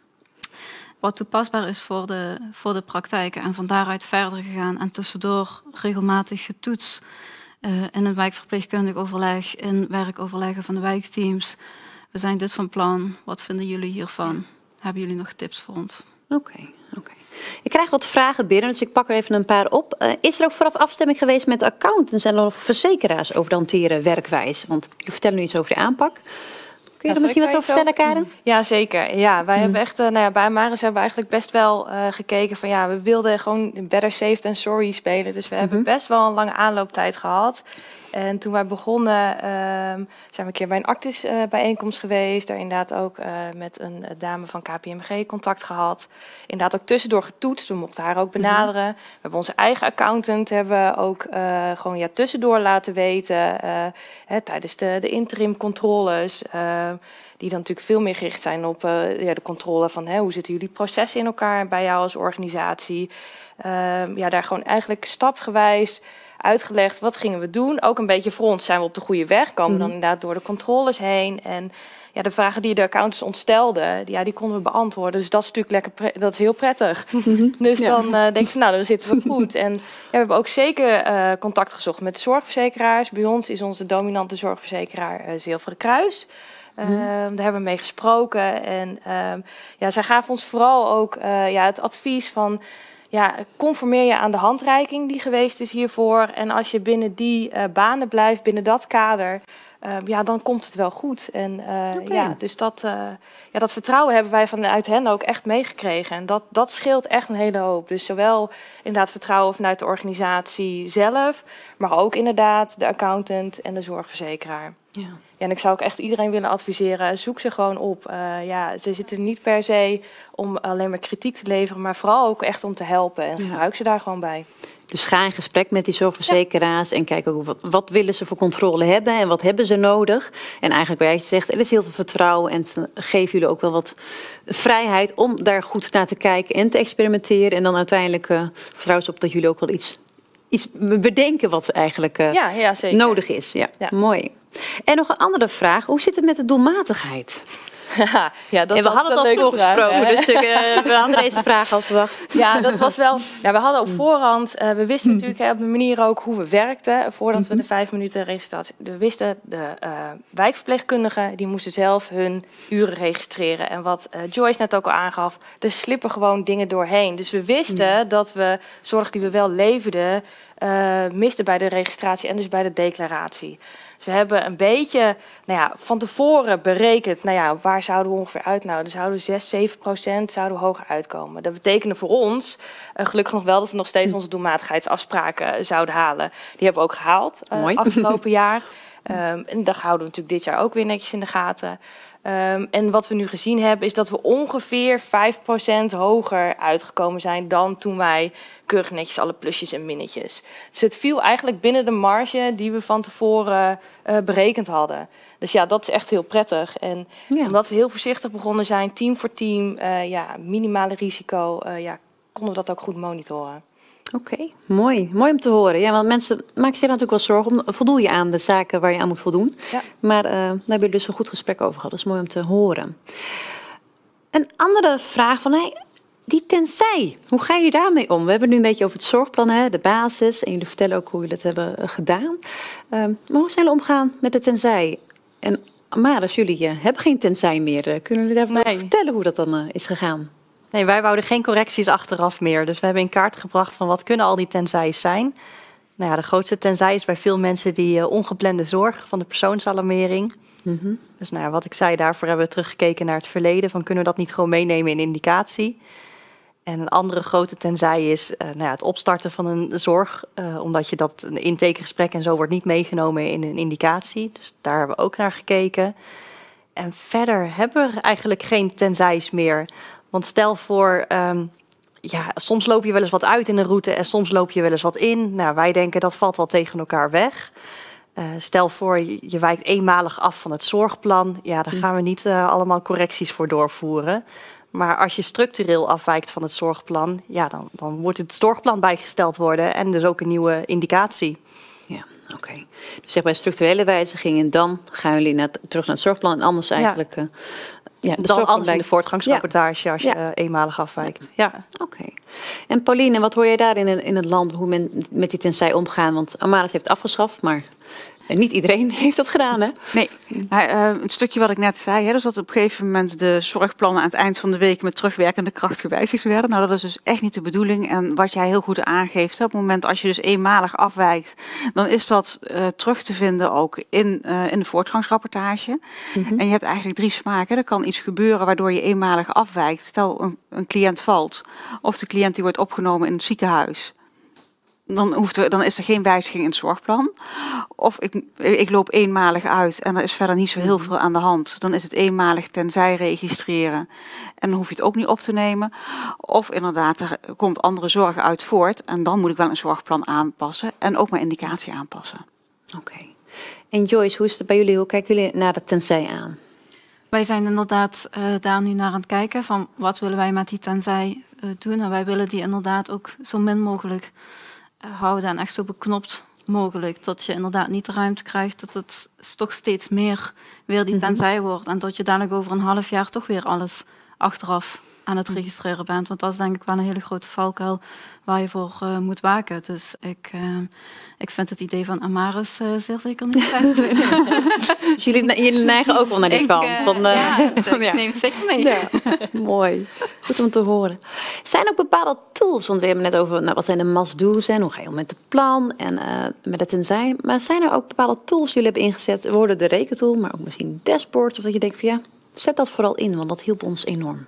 wat toepasbaar is voor de, voor de praktijken en van daaruit verder gegaan en tussendoor regelmatig getoetst uh, in een wijkverpleegkundig overleg, in werkoverleggen van de wijkteams. We zijn dit van plan, wat vinden jullie hiervan? Hebben jullie nog tips voor ons?
Oké, okay, oké. Okay. Ik krijg wat vragen binnen, dus ik pak er even een paar op. Uh, is er ook vooraf afstemming geweest met accountants en verzekeraars over de hanteren werkwijze? Want jullie vertellen nu iets over de aanpak. Kun je er misschien wat over vertellen, Karen?
Ja, zeker. Ja, wij mm. hebben echt, uh, nou ja, bij Amaris hebben we eigenlijk best wel uh, gekeken van ja, we wilden gewoon better safe than sorry spelen. Dus we mm-hmm. hebben best wel een lange aanlooptijd gehad. En toen wij begonnen, uh, zijn we een keer bij een Actis uh, bijeenkomst geweest. Daar inderdaad ook uh, met een dame van K P M G contact gehad. Inderdaad ook tussendoor getoetst. We mochten haar ook benaderen. Mm-hmm. We hebben onze eigen accountant hebben we ook uh, gewoon ja, tussendoor laten weten. Uh, hè, tijdens de, de interim controles. Uh, die dan natuurlijk veel meer gericht zijn op uh, ja, de controle van hè, hoe zitten jullie processen in elkaar bij jou als organisatie. Uh, ja, daar gewoon eigenlijk stapgewijs uitgelegd wat gingen we doen. Ook een beetje voor ons, zijn we op de goede weg? Komen we dan inderdaad door de controles heen? En ja, de vragen die de accountants ons stelden, die, ja, die konden we beantwoorden. Dus dat is natuurlijk lekker, dat is heel prettig. Dus ja. dan uh, denk ik van, nou, dan zitten we goed. En ja, we hebben ook zeker uh, contact gezocht met zorgverzekeraars. Bij ons is onze dominante zorgverzekeraar uh, Zilveren Kruis. Uh, hmm. Daar hebben we mee gesproken. En uh, ja, zij gaven ons vooral ook uh, ja, het advies van, ja, conformeer je aan de handreiking die geweest is hiervoor. En als je binnen die uh, banen blijft, binnen dat kader, Uh, ja, dan komt het wel goed. En uh, okay. ja, dus dat, uh, ja, dat vertrouwen hebben wij vanuit hen ook echt meegekregen. En dat, dat scheelt echt een hele hoop. Dus zowel inderdaad vertrouwen vanuit de organisatie zelf, maar ook inderdaad de accountant en de zorgverzekeraar. Ja. Ja, en ik zou ook echt iedereen willen adviseren, zoek ze gewoon op. Uh, ja, ze zitten er niet per se om alleen maar kritiek te leveren, maar vooral ook echt om te helpen. En ja. gebruik ze daar gewoon bij.
Dus ga in gesprek met die zorgverzekeraars ja. en kijk ook wat, wat willen ze voor controle hebben en wat hebben ze nodig. En eigenlijk wat jij zegt, er is heel veel vertrouwen en geven jullie ook wel wat vrijheid om daar goed naar te kijken en te experimenteren. En dan uiteindelijk uh, vertrouwen ze op dat jullie ook wel iets, iets bedenken wat eigenlijk uh,
ja, ja, zeker.
nodig is. Ja, ja, mooi. En nog een andere vraag, hoe zit het met de doelmatigheid?
Ja, dat
en we hadden het al voorgesproken, dus uh, we hadden deze vraag al verwacht.
Ja, dat was wel. Ja, we hadden op voorhand, uh, we wisten natuurlijk hè, op een manier ook hoe we werkten voordat mm-hmm. we de vijf minuten registratie. We wisten de uh, wijkverpleegkundigen die moesten zelf hun uren registreren. En wat uh, Joyce net ook al aangaf, er slippen gewoon dingen doorheen. Dus we wisten mm. dat we zorg die we wel leverden, uh, misten bij de registratie en dus bij de declaratie. Dus we hebben een beetje nou ja, van tevoren berekend, nou ja, waar zouden we ongeveer uit? Nou, dan zouden zes, zeven procent zouden hoger uitkomen. Dat betekende voor ons uh, gelukkig nog wel dat we nog steeds onze doelmatigheidsafspraken uh, zouden halen. Die hebben we ook gehaald uh, afgelopen jaar. Um, en dat houden we natuurlijk dit jaar ook weer netjes in de gaten. Um, en wat we nu gezien hebben is dat we ongeveer vijf procent hoger uitgekomen zijn dan toen wij keurig netjes alle plusjes en minnetjes. Dus het viel eigenlijk binnen de marge die we van tevoren uh, berekend hadden. Dus ja, dat is echt heel prettig. En ja. omdat we heel voorzichtig begonnen zijn, team voor team, uh, ja, minimale risico, uh, ja, konden we dat ook goed monitoren.
Oké, okay, mooi. Mooi om te horen. Ja, want mensen maken zich natuurlijk wel zorgen om, voldoe je aan de zaken waar je aan moet voldoen. Ja. Maar uh, daar hebben jullie dus een goed gesprek over gehad. Dat is mooi om te horen. Een andere vraag van, hey, die tenzij, hoe ga je daarmee om? We hebben het nu een beetje over het zorgplan, hè, de basis. En jullie vertellen ook hoe jullie dat hebben uh, gedaan. Uh, maar hoe zijn jullie omgaan met de tenzij? En Amaris, jullie uh, hebben geen tenzij meer. Uh, kunnen jullie daarvan nee. vertellen hoe dat dan uh, is gegaan?
Nee, wij wouden geen correcties achteraf meer. Dus we hebben in kaart gebracht van wat kunnen al die tenzij's zijn. Nou ja, de grootste tenzij is bij veel mensen die uh, ongeplande zorg van de persoonsalarmering. Mm-hmm. Dus nou ja, wat ik zei, daarvoor hebben we teruggekeken naar het verleden. Van kunnen we dat niet gewoon meenemen in indicatie? En een andere grote tenzij is uh, nou ja, het opstarten van een zorg. Uh, omdat je dat een intakegesprek en zo wordt niet meegenomen in een indicatie. Dus daar hebben we ook naar gekeken. En verder hebben we eigenlijk geen tenzij's meer. Want stel voor, um, ja, soms loop je wel eens wat uit in een route en soms loop je wel eens wat in. Nou, wij denken dat valt wel tegen elkaar weg. Uh, stel voor, je, je wijkt eenmalig af van het zorgplan. Ja, daar gaan we niet uh, allemaal correcties voor doorvoeren. Maar als je structureel afwijkt van het zorgplan, ja, dan, dan wordt het zorgplan bijgesteld worden en dus ook een nieuwe indicatie.
Ja, oké. Okay. Dus zeg bij structurele wijzigingen, dan gaan jullie naar, terug naar het zorgplan en anders eigenlijk... Uh,
Ja, dan anders in de voortgangsrapportage ja. als je ja. uh, eenmalig afwijkt. Ja.
Ja. Oké. Okay. En Pauline, wat hoor je daar in, in het land, hoe men met die tenzij omgaan? Want Amaris heeft het afgeschaft, maar niet iedereen heeft dat gedaan, hè?
Nee, nou, uh, een stukje wat ik net zei, hè, dus dat op een gegeven moment de zorgplannen aan het eind van de week met terugwerkende kracht gewijzigd werden. Nou, dat is dus echt niet de bedoeling. En wat jij heel goed aangeeft, hè, op het moment als je dus eenmalig afwijkt, dan is dat uh, terug te vinden ook in, uh, in de voortgangsrapportage. Mm-hmm. En je hebt eigenlijk drie smaken. Er kan iets gebeuren waardoor je eenmalig afwijkt. Stel, een, een cliënt valt of de cliënt die wordt opgenomen in het ziekenhuis. Dan, hoeft er, dan is er geen wijziging in het zorgplan. Of ik, ik loop eenmalig uit en er is verder niet zo heel veel aan de hand. Dan is het eenmalig tenzij registreren. En dan hoef je het ook niet op te nemen. Of inderdaad, er komt andere zorg uit voort. En dan moet ik wel een zorgplan aanpassen. En ook mijn indicatie aanpassen.
Oké. Okay. En Joyce, hoe is het bij jullie? Hoe kijken jullie naar de tenzij aan?
Wij zijn inderdaad uh, daar nu naar aan het kijken. Van wat willen wij met die tenzij uh, doen? En wij willen die inderdaad ook zo min mogelijk houden en echt zo beknopt mogelijk. Tot je inderdaad niet de ruimte krijgt, dat het toch steeds meer weer die tenzij wordt. En dat je dadelijk over een half jaar toch weer alles achteraf aan het registreren bent. Want dat is denk ik wel een hele grote valkuil waar je voor uh, moet waken. Dus ik, uh, ik vind het idee van Amaris uh, zeer zeker niet slecht.
Dus jullie, jullie neigen ook wel naar die
ik,
kant.
Uh,
van, uh,
ja, ik
ja.
neem het zeker mee.
Ja. Mooi. Goed om te horen. Zijn er ook bepaalde tools? Want we hebben net over nou, wat zijn de must-do's en hoe ga je om met het plan en uh, met het tenzij. Maar zijn er ook bepaalde tools die jullie hebben ingezet? We hoorden de rekentool, maar ook misschien dashboards. Of dat je denkt van ja, zet dat vooral in, want dat hielp ons enorm.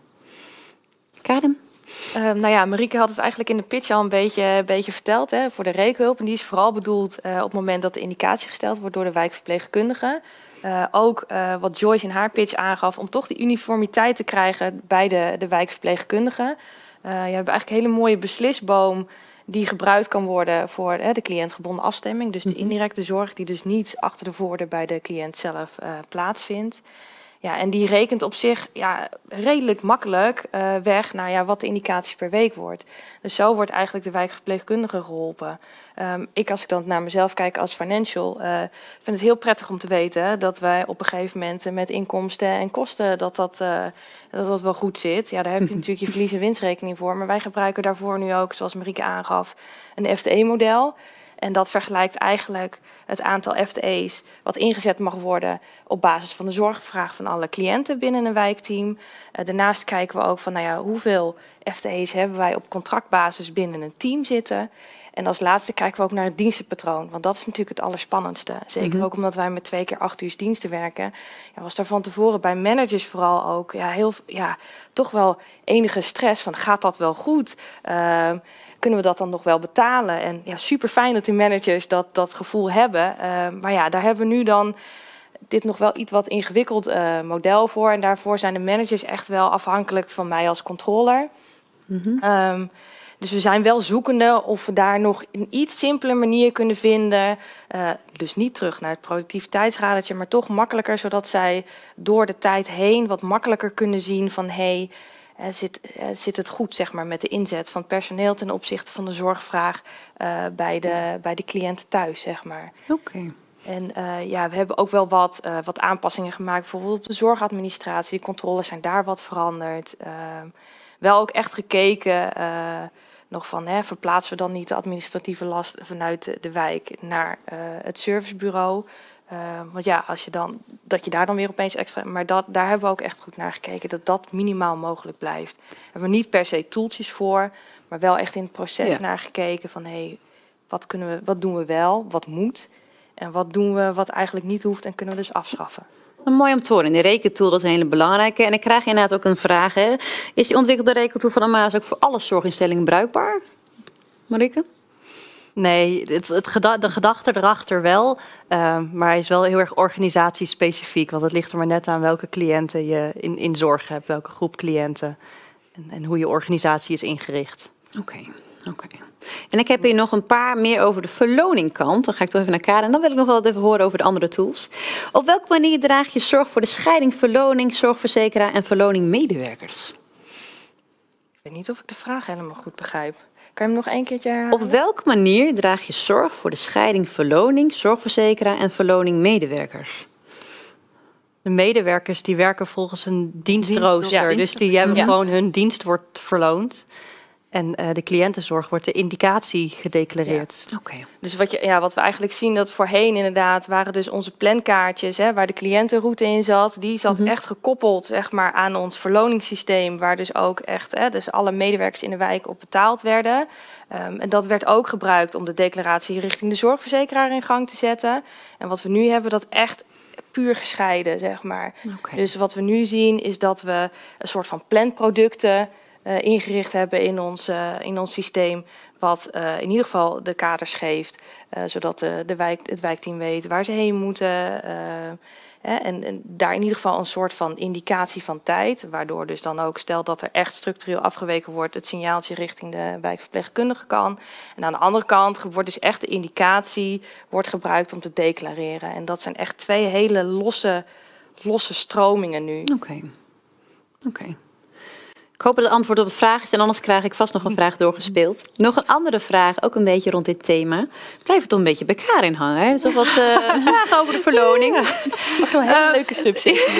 Karin?
Uh, nou ja, Marieke had het eigenlijk in de pitch al een beetje, een beetje verteld. Hè, voor de rekenhulp. En die is vooral bedoeld uh, op het moment dat de indicatie gesteld wordt door de wijkverpleegkundige. Uh, ook uh, wat Joyce in haar pitch aangaf, om toch die uniformiteit te krijgen bij de, de wijkverpleegkundige. Uh, je hebt eigenlijk een hele mooie beslisboom die gebruikt kan worden voor uh, de cliëntgebonden afstemming. Dus de indirecte zorg die dus niet achter de voordeur bij de cliënt zelf uh, plaatsvindt. Ja, en die rekent op zich ja, redelijk makkelijk uh, weg naar ja, wat de indicatie per week wordt. Dus zo wordt eigenlijk de wijkverpleegkundige geholpen. Um, ik, als ik dan naar mezelf kijk als financial, uh, vind het heel prettig om te weten dat wij op een gegeven moment met inkomsten en kosten dat dat, uh, dat, dat wel goed zit. Ja, daar heb je natuurlijk je verlies- en winstrekening voor. Maar wij gebruiken daarvoor nu ook, zoals Marieke aangaf, een F T E-model. En dat vergelijkt eigenlijk het aantal F T E's wat ingezet mag worden op basis van de zorgvraag van alle cliënten binnen een wijkteam. Uh, daarnaast kijken we ook van nou ja, hoeveel F T E's hebben wij op contractbasis binnen een team zitten. En als laatste kijken we ook naar het dienstenpatroon. Want dat is natuurlijk het allerspannendste. Zeker mm-hmm. ook omdat wij met twee keer acht uur diensten werken. Ja, was daar van tevoren bij managers vooral ook ja, heel, ja, toch wel enige stress van gaat dat wel goed? Uh, Kunnen we dat dan nog wel betalen? En ja, super fijn dat die managers dat, dat gevoel hebben. Uh, maar ja, daar hebben we nu dan dit nog wel iets wat ingewikkeld uh, model voor. En daarvoor zijn de managers echt wel afhankelijk van mij als controller. Mm-hmm. Um, dus we zijn wel zoekende of we daar nog een iets simpele manier kunnen vinden. Uh, dus niet terug naar het productiviteitsradertje, maar toch makkelijker, zodat zij door de tijd heen wat makkelijker kunnen zien van hé, hey, Uh, zit, uh, zit het goed zeg maar, met de inzet van het personeel ten opzichte van de zorgvraag uh, bij, de, bij de cliënten thuis, zeg maar.
Oké. Okay.
En uh, ja, we hebben ook wel wat, uh, wat aanpassingen gemaakt, bijvoorbeeld op de zorgadministratie. De controles zijn daar wat veranderd. Uh, wel ook echt gekeken, uh, nog van, hè, verplaatsen we dan niet de administratieve last vanuit de, de wijk naar uh, het servicebureau. Uh, want ja, als je dan, dat je daar dan weer opeens extra... Maar dat, daar hebben we ook echt goed naar gekeken, dat dat minimaal mogelijk blijft. Daar hebben we niet per se toeltjes voor, maar wel echt in het proces ja. naar gekeken van... hé, hey, wat kunnen we, wat doen we wel, wat moet... en wat doen we wat eigenlijk niet hoeft en kunnen we dus afschaffen.
Mooi om te horen. Die rekentool, dat is een hele belangrijke. En ik krijg inderdaad ook een vraag. Hè. Is die ontwikkelde rekentool van Amaris ook voor alle zorginstellingen bruikbaar? Marieke?
Nee, het, het geda- de gedachte erachter wel, uh, maar hij is wel heel erg organisatiespecifiek. Want het ligt er maar net aan welke cliënten je in, in zorg hebt, welke groep cliënten en, en hoe je organisatie is ingericht.
Oké, okay, oké. Okay. En ik heb hier nog een paar meer over de verloningkant. Dan ga ik toch even naar Karen en dan wil ik nog wel even horen over de andere tools. Op welke manier draag je zorg voor de scheiding verloning, zorgverzekeraar en verloning medewerkers?
Ik weet niet of ik de vraag helemaal goed begrijp. Kan je hem nog één keertje herhalen?
Op welke manier draag je zorg voor de scheiding verloning, zorgverzekeraar en verloning medewerkers?
De medewerkers die werken volgens een dienstrooster. Ja, dus die hebben ja. gewoon hun dienst wordt verloond. En uh, de cliëntenzorg wordt de indicatie gedeclareerd.
Ja. Okay. Dus wat, je, ja, wat we eigenlijk zien, dat voorheen inderdaad waren dus onze plankaartjes, hè, waar de cliëntenroute in zat, die zat mm-hmm. echt gekoppeld zeg maar, aan ons verloningssysteem, waar dus ook echt hè, dus alle medewerkers in de wijk op betaald werden. Um, en dat werd ook gebruikt om de declaratie richting de zorgverzekeraar in gang te zetten. En wat we nu hebben, dat echt puur gescheiden, zeg maar. Okay. Dus wat we nu zien, is dat we een soort van planproducten Uh, ingericht hebben in ons, uh, in ons systeem, wat uh, in ieder geval de kaders geeft, uh, zodat de, de wijk, het wijkteam weet waar ze heen moeten. Uh, hè, en, en daar in ieder geval een soort van indicatie van tijd, waardoor dus dan ook, stel dat er echt structureel afgeweken wordt, het signaaltje richting de wijkverpleegkundige kan. En aan de andere kant wordt dus echt de indicatie wordt gebruikt om te declareren. En dat zijn echt twee hele losse, losse stromingen nu.
Oké. Okay. Oké. Okay. Ik hoop dat het antwoord op de vraag is en anders krijg ik vast nog een vraag doorgespeeld. Nog een andere vraag, ook een beetje rond dit thema. Blijf het toch een beetje bij Karin hangen. Hè? Toch wat uh, vragen over de verloning.
Ja, dat is een hele uh, leuke subsessie.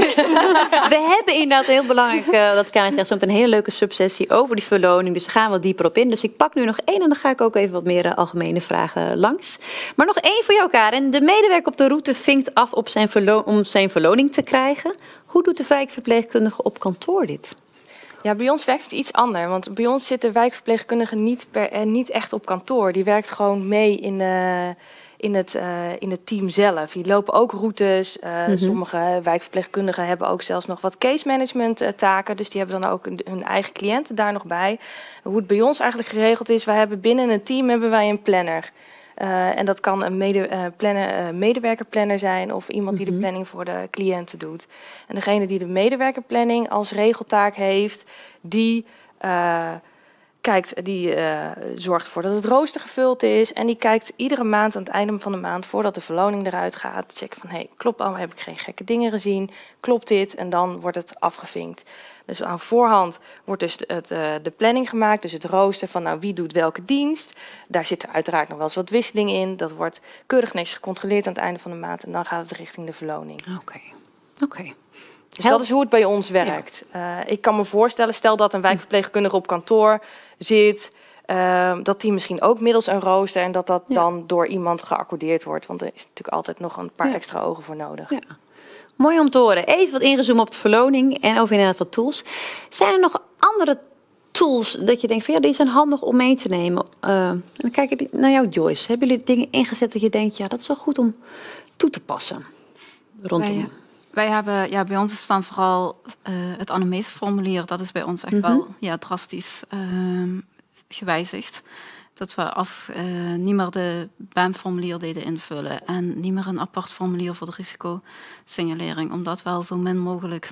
We hebben inderdaad heel belangrijk, uh, dat Karin zegt, zometeen een hele leuke subsessie over die verloning. Dus daar gaan we wat dieper op in. Dus ik pak nu nog één en dan ga ik ook even wat meer uh, algemene vragen langs. Maar nog één voor jou, Karin. De medewerker op de route vinkt af op zijn verlo- om zijn verloning te krijgen. Hoe doet de wijkverpleegkundige op kantoor dit?
Ja, bij ons werkt het iets anders. Want bij ons zit de wijkverpleegkundige niet, per, eh, niet echt op kantoor. Die werkt gewoon mee in, uh, in, het, uh, in het team zelf. Die lopen ook routes. Uh, mm-hmm. Sommige wijkverpleegkundigen hebben ook zelfs nog wat case management uh, taken. Dus die hebben dan ook hun eigen cliënten daar nog bij. Hoe het bij ons eigenlijk geregeld is, wij hebben binnen een team hebben wij een planner. Uh, en dat kan een mede, uh, planner, uh, medewerkerplanner zijn of iemand die de planning voor de cliënten doet. En degene die de medewerkerplanning als regeltaak heeft, die, uh, kijkt, die uh, zorgt ervoor dat het rooster gevuld is. En die kijkt iedere maand aan het einde van de maand, voordat de verloning eruit gaat, checken van, hey, klopt allemaal, heb ik geen gekke dingen gezien, klopt dit? En dan wordt het afgevinkt. Dus aan voorhand wordt dus het, uh, de planning gemaakt, dus het rooster van nou, wie doet welke dienst. Daar zit er uiteraard nog wel eens wat wisseling in. Dat wordt keurig netjes gecontroleerd aan het einde van de maand en dan gaat het richting de verloning.
Oké, okay. oké. Okay.
Dus Help. dat is hoe het bij ons werkt. Ja. Uh, ik kan me voorstellen, stel dat een wijkverpleegkundige op kantoor zit, uh, dat die misschien ook middels een rooster en dat dat ja. dan door iemand geaccordeerd wordt. Want er is natuurlijk altijd nog een paar ja. extra ogen voor nodig. Ja.
Mooi om te horen. Even wat ingezoomd op de verloning en over inderdaad wat tools. Zijn er nog andere tools dat je denkt van ja, die zijn handig om mee te nemen? Uh, en dan kijk ik naar jou, Joyce. Hebben jullie dingen ingezet dat je denkt, ja, dat is wel goed om toe te passen? Rondom.
Wij, wij hebben, ja, bij ons is dan vooral uh, het anamneseformulier. Dat is bij ons echt mm-hmm. wel ja, drastisch uh, gewijzigd. Dat we af, uh, niet meer de B A M-formulier deden invullen en niet meer een apart formulier voor de risicosignalering. Om dat wel zo min mogelijk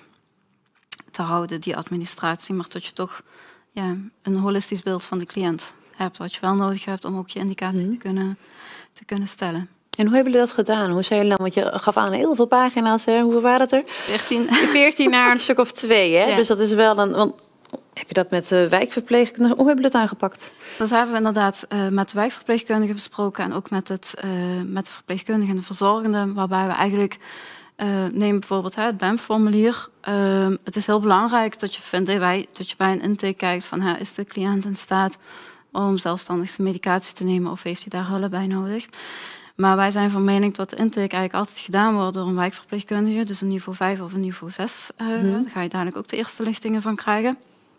te houden, die administratie. Maar dat je toch ja, een holistisch beeld van de cliënt hebt. Wat je wel nodig hebt om ook je indicatie mm-hmm. te, kunnen, te kunnen stellen.
En hoe hebben jullie dat gedaan? Hoe zijn jullie dan? Want je gaf aan heel veel pagina's. Hè? Hoeveel waren het er?
Veertien.
Veertien naar een stuk of twee. Hè? Ja. Dus dat is wel een... Want heb je dat met de wijkverpleegkundigen? Hoe hebben jullie dat aangepakt?
Dat hebben we inderdaad uh, met de wijkverpleegkundigen besproken en ook met, het, uh, met de verpleegkundigen en de verzorgenden, waarbij we eigenlijk, uh, neem bijvoorbeeld hè, het B A M-formulier. Uh, het is heel belangrijk dat je, vinden wij, dat je bij een intake kijkt van hè, is de cliënt in staat om zelfstandig zijn medicatie te nemen of heeft hij daar hulp bij nodig? Maar wij zijn van mening dat de intake eigenlijk altijd gedaan wordt door een wijkverpleegkundige, dus een niveau vijf of een niveau zes. Uh, hmm. Daar ga je dadelijk ook de eerste lichtingen van krijgen.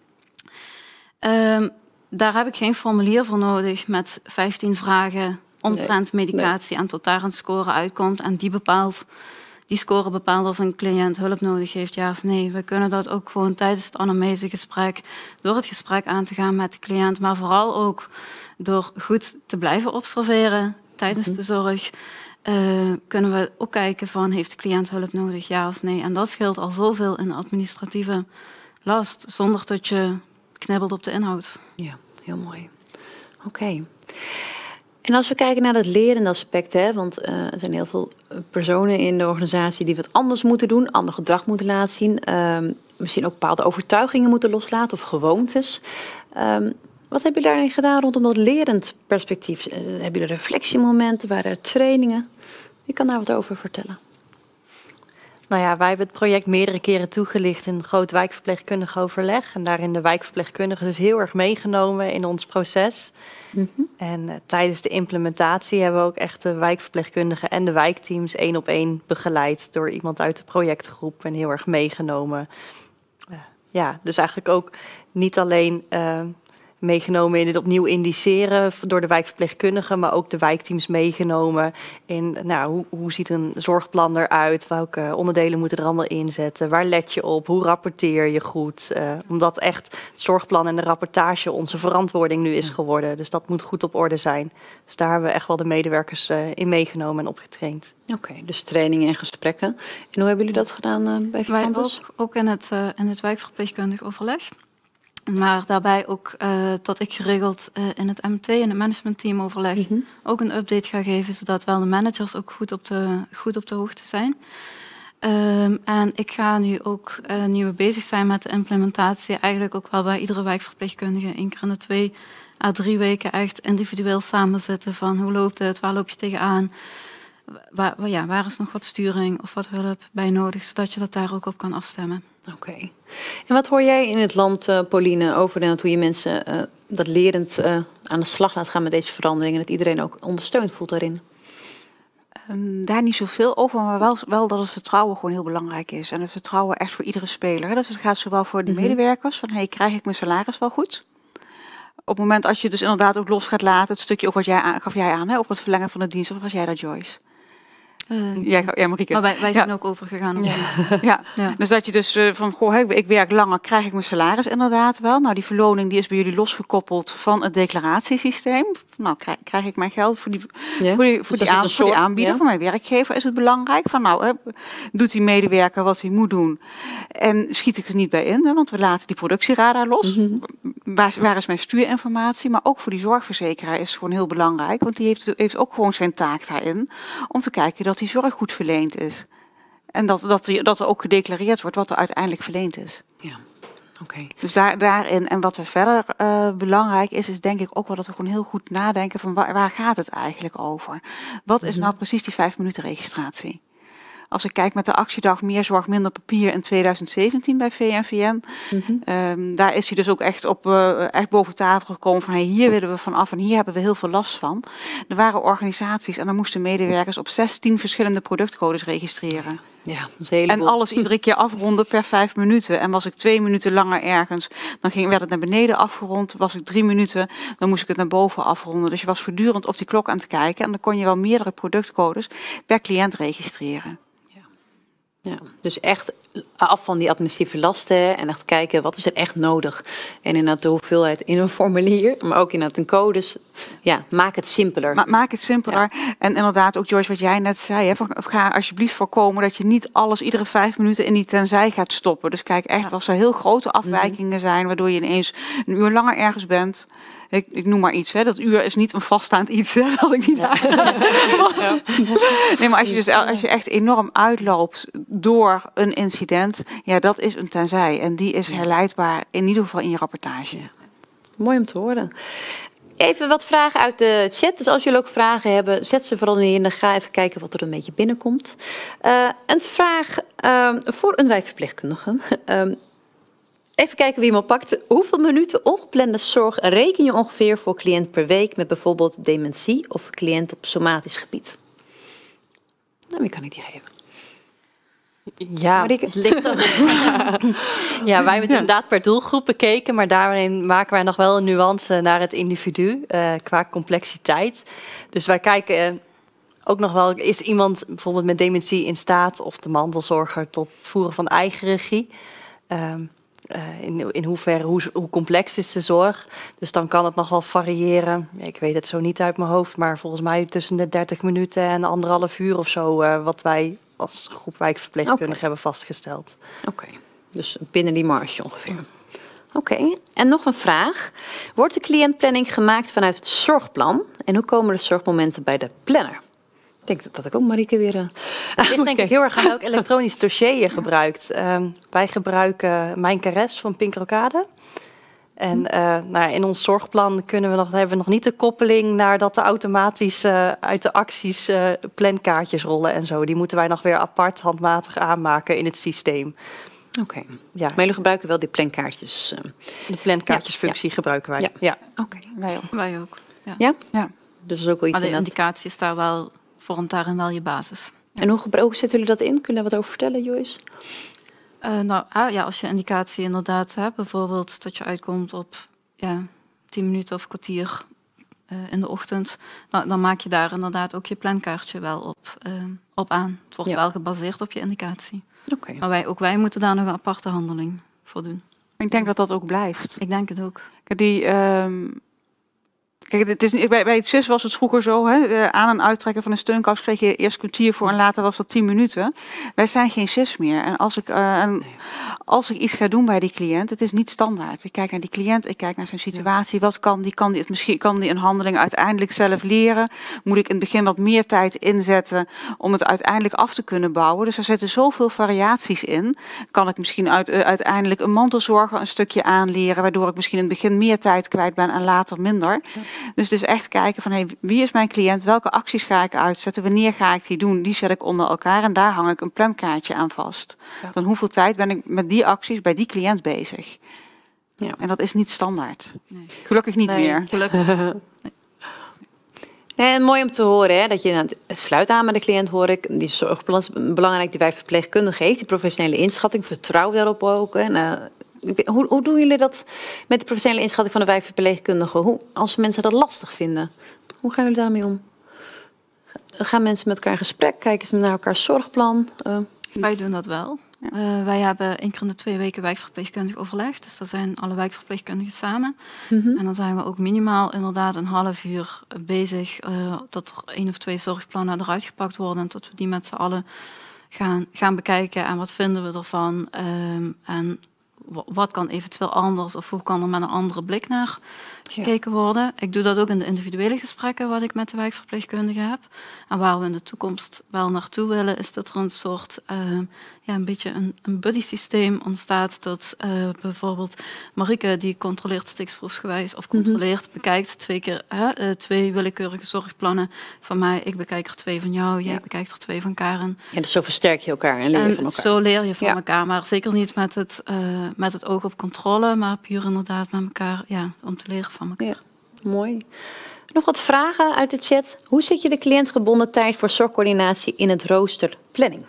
Um, daar heb ik geen formulier voor nodig met vijftien vragen omtrent nee, medicatie nee. en tot daar een score uitkomt. En die, bepaalt, die score bepaalt of een cliënt hulp nodig heeft, ja of nee. We kunnen dat ook gewoon tijdens het anamnesegesprek, door het gesprek aan te gaan met de cliënt, maar vooral ook door goed te blijven observeren tijdens mm-hmm. de zorg. Uh, kunnen we ook kijken van, heeft de cliënt hulp nodig, ja of nee. En dat scheelt al zoveel in de administratieve last, zonder dat je knibbelt op de inhoud.
Ja, heel mooi. Oké. Okay. En als we kijken naar het lerende aspect, hè, want uh, er zijn heel veel personen in de organisatie die wat anders moeten doen, ander gedrag moeten laten zien, uh, misschien ook bepaalde overtuigingen moeten loslaten of gewoontes. Um, wat hebben jullie daarin gedaan rondom dat lerend perspectief? Uh, hebben jullie reflectiemomenten, waren er trainingen? Wie kan daar wat over vertellen?
Nou ja, wij hebben het project meerdere keren toegelicht in een groot wijkverpleegkundig overleg. En daarin de wijkverpleegkundigen dus heel erg meegenomen in ons proces. Mm-hmm. En uh, tijdens de implementatie hebben we ook echt de wijkverpleegkundigen en de wijkteams één op één begeleid door iemand uit de projectgroep en heel erg meegenomen. Uh, ja, dus eigenlijk ook niet alleen Uh, meegenomen in het opnieuw indiceren door de wijkverpleegkundigen, maar ook de wijkteams meegenomen in nou, hoe, hoe ziet een zorgplan eruit, welke onderdelen moeten er allemaal in zitten, waar let je op, hoe rapporteer je goed, uh, omdat echt het zorgplan en de rapportage onze verantwoording nu is geworden. Dus dat moet goed op orde zijn. Dus daar hebben we echt wel de medewerkers uh, in meegenomen en opgetraind.
Oké, okay, dus trainingen en gesprekken. En hoe hebben jullie dat gedaan uh, bij Vivantes?
Wij ook, ook in het, uh, in het wijkverpleegkundig overleg. Maar daarbij ook uh, dat ik geregeld uh, in het M T, in het managementteam overleg, mm-hmm. ook een update ga geven, zodat wel de managers ook goed op de, goed op de hoogte zijn. Um, en ik ga nu ook, uh, nu we bezig zijn met de implementatie, eigenlijk ook wel bij iedere wijkverpleegkundige één keer in de twee à drie weken echt individueel samenzitten van hoe loopt het, waar loop je tegenaan, waar, ja, waar is nog wat sturing of wat hulp bij nodig, zodat je dat daar ook op kan afstemmen.
Oké. Okay. En wat hoor jij in het land, uh, Pauline, over en hoe je mensen uh, dat lerend uh, aan de slag laat gaan met deze veranderingen en dat iedereen ook ondersteund voelt daarin?
Um, daar niet zoveel over, maar wel, wel dat het vertrouwen gewoon heel belangrijk is. En het vertrouwen echt voor iedere speler. Dus het gaat zowel voor de mm-hmm. medewerkers, van hey, krijg ik mijn salaris wel goed? Op het moment als je dus inderdaad ook los gaat laten, het stukje ook wat jij aan, gaf jij aan, hè, over het verlengen van de dienst, of was jij dat, Joyce?
Uh,
ja, ja, Marieke.
Maar wij, wij zijn
ja.
ook overgegaan op
ja. ja. ja, dus dat je dus uh, van, goh, ik, ik werk langer, krijg ik mijn salaris inderdaad wel. Nou, die verloning die is bij jullie losgekoppeld van het declaratiesysteem. Nou, krijg, krijg ik mijn geld voor die, ja. voor die, voor dus die, aan, voor die aanbieder, ja. voor mijn werkgever is het belangrijk. Van nou, hè, doet die medewerker wat hij moet doen en schiet ik er niet bij in, hè, want we laten die productieradar los. Mm-hmm. waar, waar is mijn stuurinformatie? Maar ook voor die zorgverzekeraar is het gewoon heel belangrijk, want die heeft, heeft ook gewoon zijn taak daarin om te kijken dat die zorg goed verleend is. En dat, dat, dat er ook gedeclareerd wordt wat er uiteindelijk verleend is.
Ja, oké. Okay.
Dus daar, daarin, en wat we verder uh, belangrijk is, is denk ik ook wel dat we gewoon heel goed nadenken van waar, waar gaat het eigenlijk over? Wat is mm-hmm. nou precies die vijf minuten registratie? Als ik kijk met de actiedag Meer Zorg, Minder Papier in tweeduizend zeventien bij V N V N. Mm-hmm. Um, daar is hij dus ook echt, op, uh, echt boven tafel gekomen van hey, hier willen we van af en hier hebben we heel veel last van. Er waren organisaties en dan moesten medewerkers op zestien verschillende productcodes registreren.
Ja, dat is
en alles iedere keer afronden per vijf minuten. En was ik twee minuten langer ergens, dan ging, werd het naar beneden afgerond. Was ik drie minuten, dan moest ik het naar boven afronden. Dus je was voortdurend op die klok aan het kijken. En dan kon je wel meerdere productcodes per cliënt registreren.
Ja, dus echt af van die administratieve lasten en echt kijken wat is er echt nodig. En inderdaad de hoeveelheid in een formulier, maar ook inderdaad een codes. Ja, maak het simpeler.
Ma- maak het simpeler. Ja. En inderdaad ook Joyce wat jij net zei, hè, van, ga alsjeblieft voorkomen dat je niet alles iedere vijf minuten in die tenzij gaat stoppen. Dus kijk echt, ja. als er heel grote afwijkingen zijn, waardoor je ineens een uur langer ergens bent. Ik, ik noem maar iets, hè. Dat uur is niet een vaststaand iets. Hè, dat ik niet ja. Ja. Nee, maar als je, dus, als je echt enorm uitloopt door een incident, ja, dat is een tenzij. En die is herleidbaar in ieder geval in je rapportage.
Ja. Mooi om te horen. Even wat vragen uit de chat. Dus als jullie ook vragen hebben, zet ze vooral in. Dan ga even kijken wat er een beetje binnenkomt. Uh, een vraag uh, voor een wijkverpleegkundige. Uh, Even kijken wie hem oppakt. Hoeveel minuten ongeplande zorg reken je ongeveer voor cliënt per week met bijvoorbeeld dementie of cliënt op somatisch gebied? Nou, wie kan ik die geven?
Ja, het ligt er. Ja, wij hebben het inderdaad per doelgroep bekeken, maar daarin maken wij nog wel een nuance naar het individu uh, qua complexiteit. Dus wij kijken uh, ook nog wel, is iemand bijvoorbeeld met dementie in staat of de mantelzorger tot het voeren van eigen regie? Um, Uh, in, in hoeverre, hoe, hoe complex is de zorg? Dus dan kan het nog wel variëren. Ik weet het zo niet uit mijn hoofd, maar volgens mij tussen de dertig minuten en anderhalf uur of zo, uh, wat wij als groep wijkverpleegkundigen okay. hebben vastgesteld.
Oké, okay. Dus binnen die marge ongeveer. Oké, okay. En nog een vraag. Wordt de cliëntplanning gemaakt vanuit het zorgplan? En hoe komen de zorgmomenten bij de planner? Ik denk dat, dat ik ook Marieke weer... Uh,
Het ligt denk ik heel erg aan welk elektronisch dossier je gebruikt. Um, wij gebruiken Mijn K R S van Pink Rokade. En uh, nou, in ons zorgplan kunnen we nog, hebben we nog niet de koppeling naar dat de automatisch uh, uit de acties uh, plankaartjes rollen en zo. Die moeten wij nog weer apart handmatig aanmaken in het systeem.
Oké, okay. Ja. Maar jullie gebruiken wel die plankaartjes? Uh...
De plankaartjesfunctie ja. gebruiken wij. Ja,
ja. Oké. Okay.
Wij ook. Wij ook.
Ja? Ja?
Ja.
Dus dat is ook wel iets.
Maar de indicatie is daar wel... vormt daarin wel je basis.
Ja. En hoe, hoe zetten jullie dat in? Kun je daar wat over vertellen, Joyce?
Uh, nou, ah, ja, als je indicatie inderdaad hebt, bijvoorbeeld dat je uitkomt op ja, tien minuten of een kwartier uh, in de ochtend, nou, dan maak je daar inderdaad ook je plankaartje wel op, uh, op aan. Het wordt ja. wel gebaseerd op je indicatie.
Okay.
Maar wij, ook wij moeten daar nog een aparte handeling voor doen.
Ik denk dat dat ook blijft.
Ik denk het ook.
Die... Um... Kijk, het is, bij, bij het S I S was het vroeger zo, hè, aan- en uittrekken van een steunkous kreeg je eerst kwartier voor en later was dat tien minuten. Wij zijn geen S I S meer. En als ik, uh, en als ik iets ga doen bij die cliënt, het is niet standaard. Ik kijk naar die cliënt, ik kijk naar zijn situatie. Wat kan die? Kan die het misschien kan die een handeling uiteindelijk zelf leren? Moet ik in het begin wat meer tijd inzetten om het uiteindelijk af te kunnen bouwen? Dus er zitten zoveel variaties in. Kan ik misschien uit, uh, uiteindelijk een mantelzorger een stukje aanleren, waardoor ik misschien in het begin meer tijd kwijt ben en later minder. Ja. Dus dus echt kijken van hey, wie is mijn cliënt, welke acties ga ik uitzetten, wanneer ga ik die doen, die zet ik onder elkaar en daar hang ik een plankaartje aan vast. Ja. Van hoeveel tijd ben ik met die acties bij die cliënt bezig. Ja. En dat is niet standaard. Nee. Gelukkig niet nee, meer. Gelukkig.
nee. En mooi om te horen hè, dat je nou, sluit aan met de cliënt, hoor ik. Die zorgplan is belangrijk, die wijkverpleegkundige heeft die professionele inschatting, vertrouw daarop ook. En, uh, Hoe, hoe doen jullie dat met de professionele inschatting van de wijkverpleegkundige? Hoe, als mensen dat lastig vinden, hoe gaan jullie daarmee om? Gaan mensen met elkaar in gesprek? Kijken ze naar elkaar zorgplan? Uh,
wij doen dat wel. Ja. Uh, wij hebben één keer in de twee weken wijkverpleegkundig overleg. Dus daar zijn alle wijkverpleegkundigen samen. Mm-hmm. En dan zijn we ook minimaal inderdaad een half uur bezig uh, tot er één of twee zorgplannen eruit gepakt worden. En tot we die met z'n allen gaan, gaan bekijken. En wat vinden we ervan? Um, en wat kan eventueel anders of hoe kan er met een andere blik naar gekeken worden. Ik doe dat ook in de individuele gesprekken wat ik met de wijkverpleegkundige heb. En waar we in de toekomst wel naartoe willen is dat er een soort, uh, ja, een beetje een, een buddy systeem ontstaat. Dat uh, bijvoorbeeld Marieke die controleert stiksproefsgewijs of controleert, mm-hmm. bekijkt twee keer hè, uh, twee willekeurige zorgplannen van mij. Ik bekijk er twee van jou, jij ja. bekijkt er twee van Karen.
Ja, dus zo versterk je elkaar en leer je
en
van elkaar.
Zo leer je van
ja.
elkaar, maar zeker niet met het, uh, met het oog op controle, maar puur inderdaad met elkaar, ja, om te leren van elkaar.
Ja, mooi. Nog wat vragen uit de chat. Hoe zet je de cliëntgebonden tijd voor zorgcoördinatie in het rooster planning?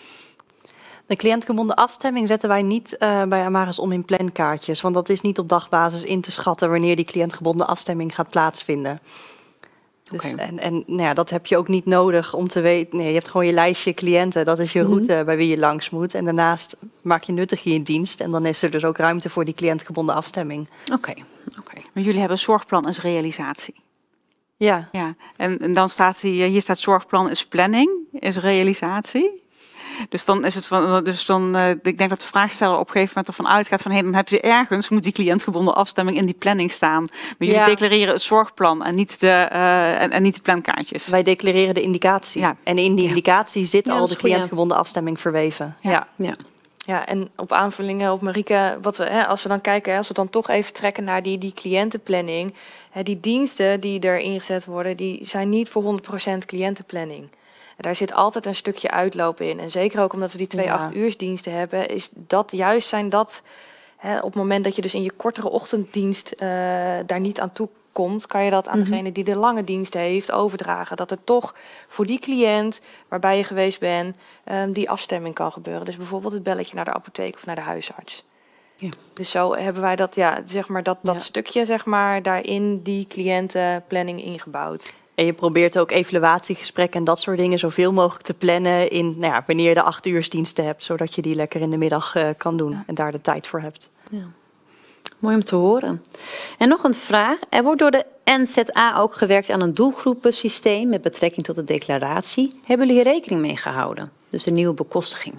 De cliëntgebonden afstemming zetten wij niet uh, bij Amaris om in plankaartjes. Want dat is niet op dagbasis in te schatten wanneer die cliëntgebonden afstemming gaat plaatsvinden. Dus, okay. En, en nou ja, dat heb je ook niet nodig om te weten. Nee, je hebt gewoon je lijstje cliënten. Dat is je mm-hmm. route bij wie je langs moet. En daarnaast maak je nuttig je dienst. En dan is er dus ook ruimte voor die cliëntgebonden afstemming.
Oké. Okay. Okay.
Maar jullie hebben zorgplan als realisatie.
Ja.
ja. En, en dan staat hier, hier staat zorgplan is planning, is realisatie. Dus dan is het van, dus dan, uh, ik denk dat de vraagsteller op een gegeven moment ervan uitgaat van, hé, hey, dan heb je ergens, moet die cliëntgebonden afstemming in die planning staan. Maar jullie ja. declareren het zorgplan en niet de, uh, en, en niet de plankaartjes.
Wij declareren de indicatie. Ja. En in die ja. indicatie zit ja, al de cliëntgebonden afstemming verweven.
Ja.
Ja.
ja. Ja, en op aanvullingen op Marieke, wat we, hè, als we dan kijken, hè, als we dan toch even trekken naar die, die cliëntenplanning. Hè, die diensten die er ingezet worden, die zijn niet voor honderd procent cliëntenplanning. En daar zit altijd een stukje uitloop in. En zeker ook omdat we die twee ja. acht uursdiensten hebben, is dat juist zijn dat, hè, op het moment dat je dus in je kortere ochtenddienst uh, daar niet aan toe komt, kan je dat aan mm-hmm. degene die de lange dienst heeft overdragen. Dat er toch voor die cliënt waarbij je geweest bent, um, die afstemming kan gebeuren. Dus bijvoorbeeld het belletje naar de apotheek of naar de huisarts. Ja. Dus zo hebben wij dat, ja, zeg maar dat, dat ja. stukje, zeg maar, daarin die cliëntenplanning ingebouwd.
En je probeert ook evaluatiegesprekken en dat soort dingen zoveel mogelijk te plannen in, nou ja, wanneer je de acht uursdiensten hebt, zodat je die lekker in de middag uh, kan doen ja. en daar de tijd voor hebt.
Ja. Mooi om te horen. En nog een vraag. Er wordt door de N Z A ook gewerkt aan een doelgroepensysteem met betrekking tot de declaratie. Hebben jullie rekening mee gehouden? Dus een nieuwe bekostiging.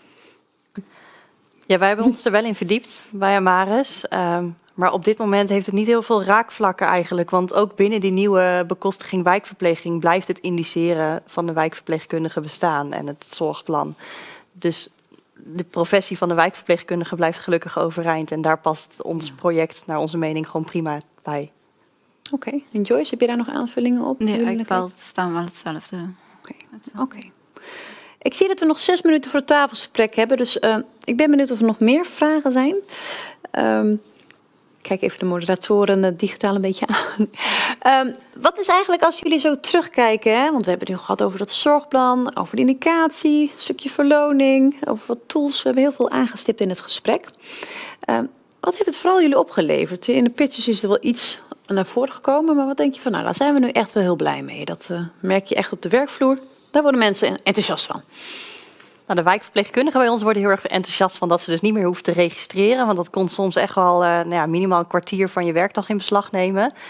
Ja, wij hebben ons er wel in verdiept bij Amaris. Um, maar op dit moment heeft het niet heel veel raakvlakken eigenlijk. Want ook binnen die nieuwe bekostiging wijkverpleging blijft het indiceren van de wijkverpleegkundige bestaan en het zorgplan. Dus de professie van de wijkverpleegkundige blijft gelukkig overeind. En daar past ons project naar onze mening gewoon prima bij.
Oké. Okay. En Joyce, heb je daar nog aanvullingen op?
Nee, eigenlijk wel, staan wel hetzelfde.
Oké. Okay. Okay. Ik zie dat we nog zes minuten voor het tafelgesprek hebben. Dus uh, ik ben benieuwd of er nog meer vragen zijn. Um, kijk even de moderatoren uh, digitaal een beetje aan. Um, wat is eigenlijk als jullie zo terugkijken, hè? Want we hebben het nu gehad over dat zorgplan, over de indicatie, een stukje verloning, over wat tools. We hebben heel veel aangestipt in het gesprek. Um, wat heeft het vooral jullie opgeleverd? In de pitches is er wel iets naar voren gekomen, maar wat denk je van, nou, daar zijn we nu echt wel heel blij mee. Dat uh, merk je echt op de werkvloer. Daar worden mensen enthousiast van.
Nou, de wijkverpleegkundigen bij ons worden heel erg enthousiast van dat ze dus niet meer hoeven te registreren. Want dat kon soms echt wel uh, nou ja, minimaal een kwartier van je werkdag in beslag nemen.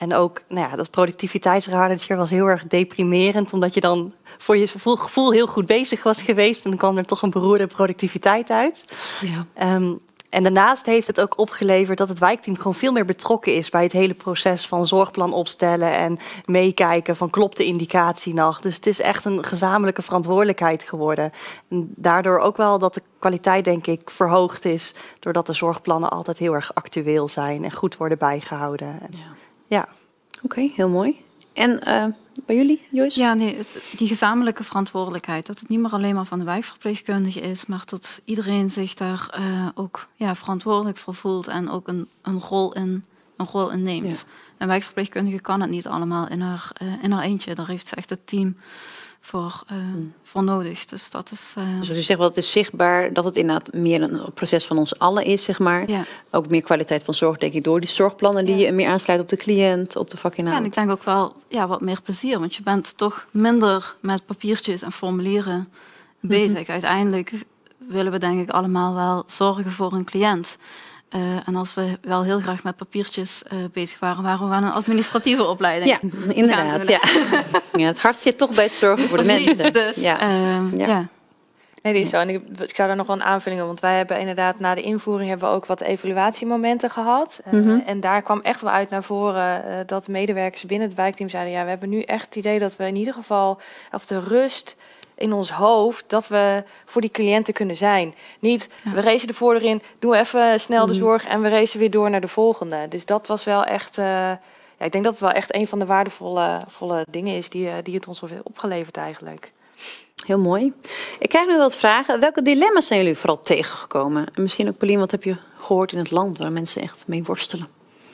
En ook nou ja, dat productiviteitsradertje was heel erg deprimerend, omdat je dan voor je gevoel heel goed bezig was geweest en dan kwam er toch een beroerde productiviteit uit. Ja. Um, En daarnaast heeft het ook opgeleverd dat het wijkteam gewoon veel meer betrokken is bij het hele proces van zorgplan opstellen en meekijken van klopt de indicatie nog. Dus het is echt een gezamenlijke verantwoordelijkheid geworden. En daardoor ook wel dat de kwaliteit denk ik verhoogd is, doordat de zorgplannen altijd heel erg actueel zijn en goed worden bijgehouden. En, ja. ja.
Oké, okay, heel mooi. En uh, bij jullie, Joyce?
Ja, nee, het, die gezamenlijke verantwoordelijkheid. Dat het niet meer alleen maar van de wijkverpleegkundige is, maar dat iedereen zich daar uh, ook ja, verantwoordelijk voor voelt en ook een, een, rol, in, een rol in neemt. Ja. Een wijkverpleegkundige kan het niet allemaal in haar, uh, in haar eentje. Daar heeft ze echt het team voor, uh, hmm. voor nodig. Dus dat is... Uh...
Dus je zegt wel, het is zichtbaar dat het inderdaad meer een proces van ons allen is, zeg maar. Ja. Ook meer kwaliteit van zorg, denk ik, door die zorgplannen die ja. je meer aansluit op de cliënt, op de vakinhoud.
Ja, en ik denk ook wel ja, wat meer plezier, want je bent toch minder met papiertjes en formulieren bezig. Mm-hmm. Uiteindelijk willen we denk ik allemaal wel zorgen voor een cliënt. Uh, en als we wel heel graag met papiertjes uh, bezig waren, waren we aan een administratieve opleiding.
Ja, inderdaad. Ja. Ja, het hart zit toch bij het zorgen voor de
Precies,
mensen.
Dus, ja. Uh, ja. ja.
Nee, die is zo. En ik, ik zou daar nog wel een aanvulling op. Want wij hebben inderdaad na de invoering hebben we ook wat evaluatiemomenten gehad. Uh, mm-hmm. En daar kwam echt wel uit naar voren uh, dat medewerkers binnen het wijkteam zeiden, ja, we hebben nu echt het idee dat we in ieder geval, of de rust in ons hoofd, dat we voor die cliënten kunnen zijn. Niet, ja. we racen de voordeur in, doen we even snel de zorg en we racen weer door naar de volgende. Dus dat was wel echt, uh, ja, ik denk dat het wel echt een van de waardevolle volle dingen is die, uh, die het ons heeft opgeleverd eigenlijk.
Heel mooi. Ik krijg nu wat vragen. Welke dilemma's zijn jullie vooral tegengekomen? En misschien ook, Pauline, wat heb je gehoord in het land waar mensen echt mee worstelen?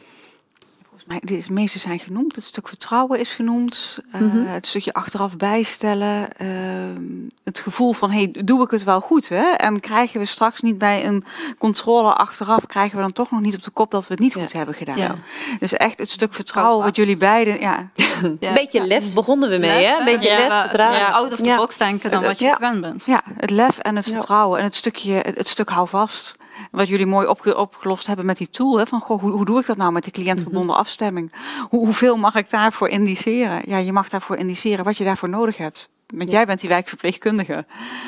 De meeste zijn genoemd. Het stuk vertrouwen is genoemd. Uh, mm-hmm. Het stukje achteraf bijstellen. Uh, het gevoel van, hey, doe ik het wel goed? Hè? En krijgen we straks niet bij een controle achteraf, krijgen we dan toch nog niet op de kop dat we het niet ja. goed hebben gedaan. Ja. Dus echt het stuk vertrouwen wat jullie beiden... Ja.
Ja. Een beetje lef begonnen we mee, lef, hè? Een beetje ja, lef, vertrouwen.
Ja, out of the box denken dan wat je ja. gewend bent.
Ja, het lef en het ja. vertrouwen. En het stukje, het, het stuk hou vast. Wat jullie mooi opge- opgelost hebben met die tool. Hè, van, goh, hoe, hoe doe ik dat nou met die cliëntgebonden mm-hmm. afstemming? Hoe, hoeveel mag ik daarvoor indiceren? Ja, je mag daarvoor indiceren wat je daarvoor nodig hebt. Want ja. jij bent die wijkverpleegkundige.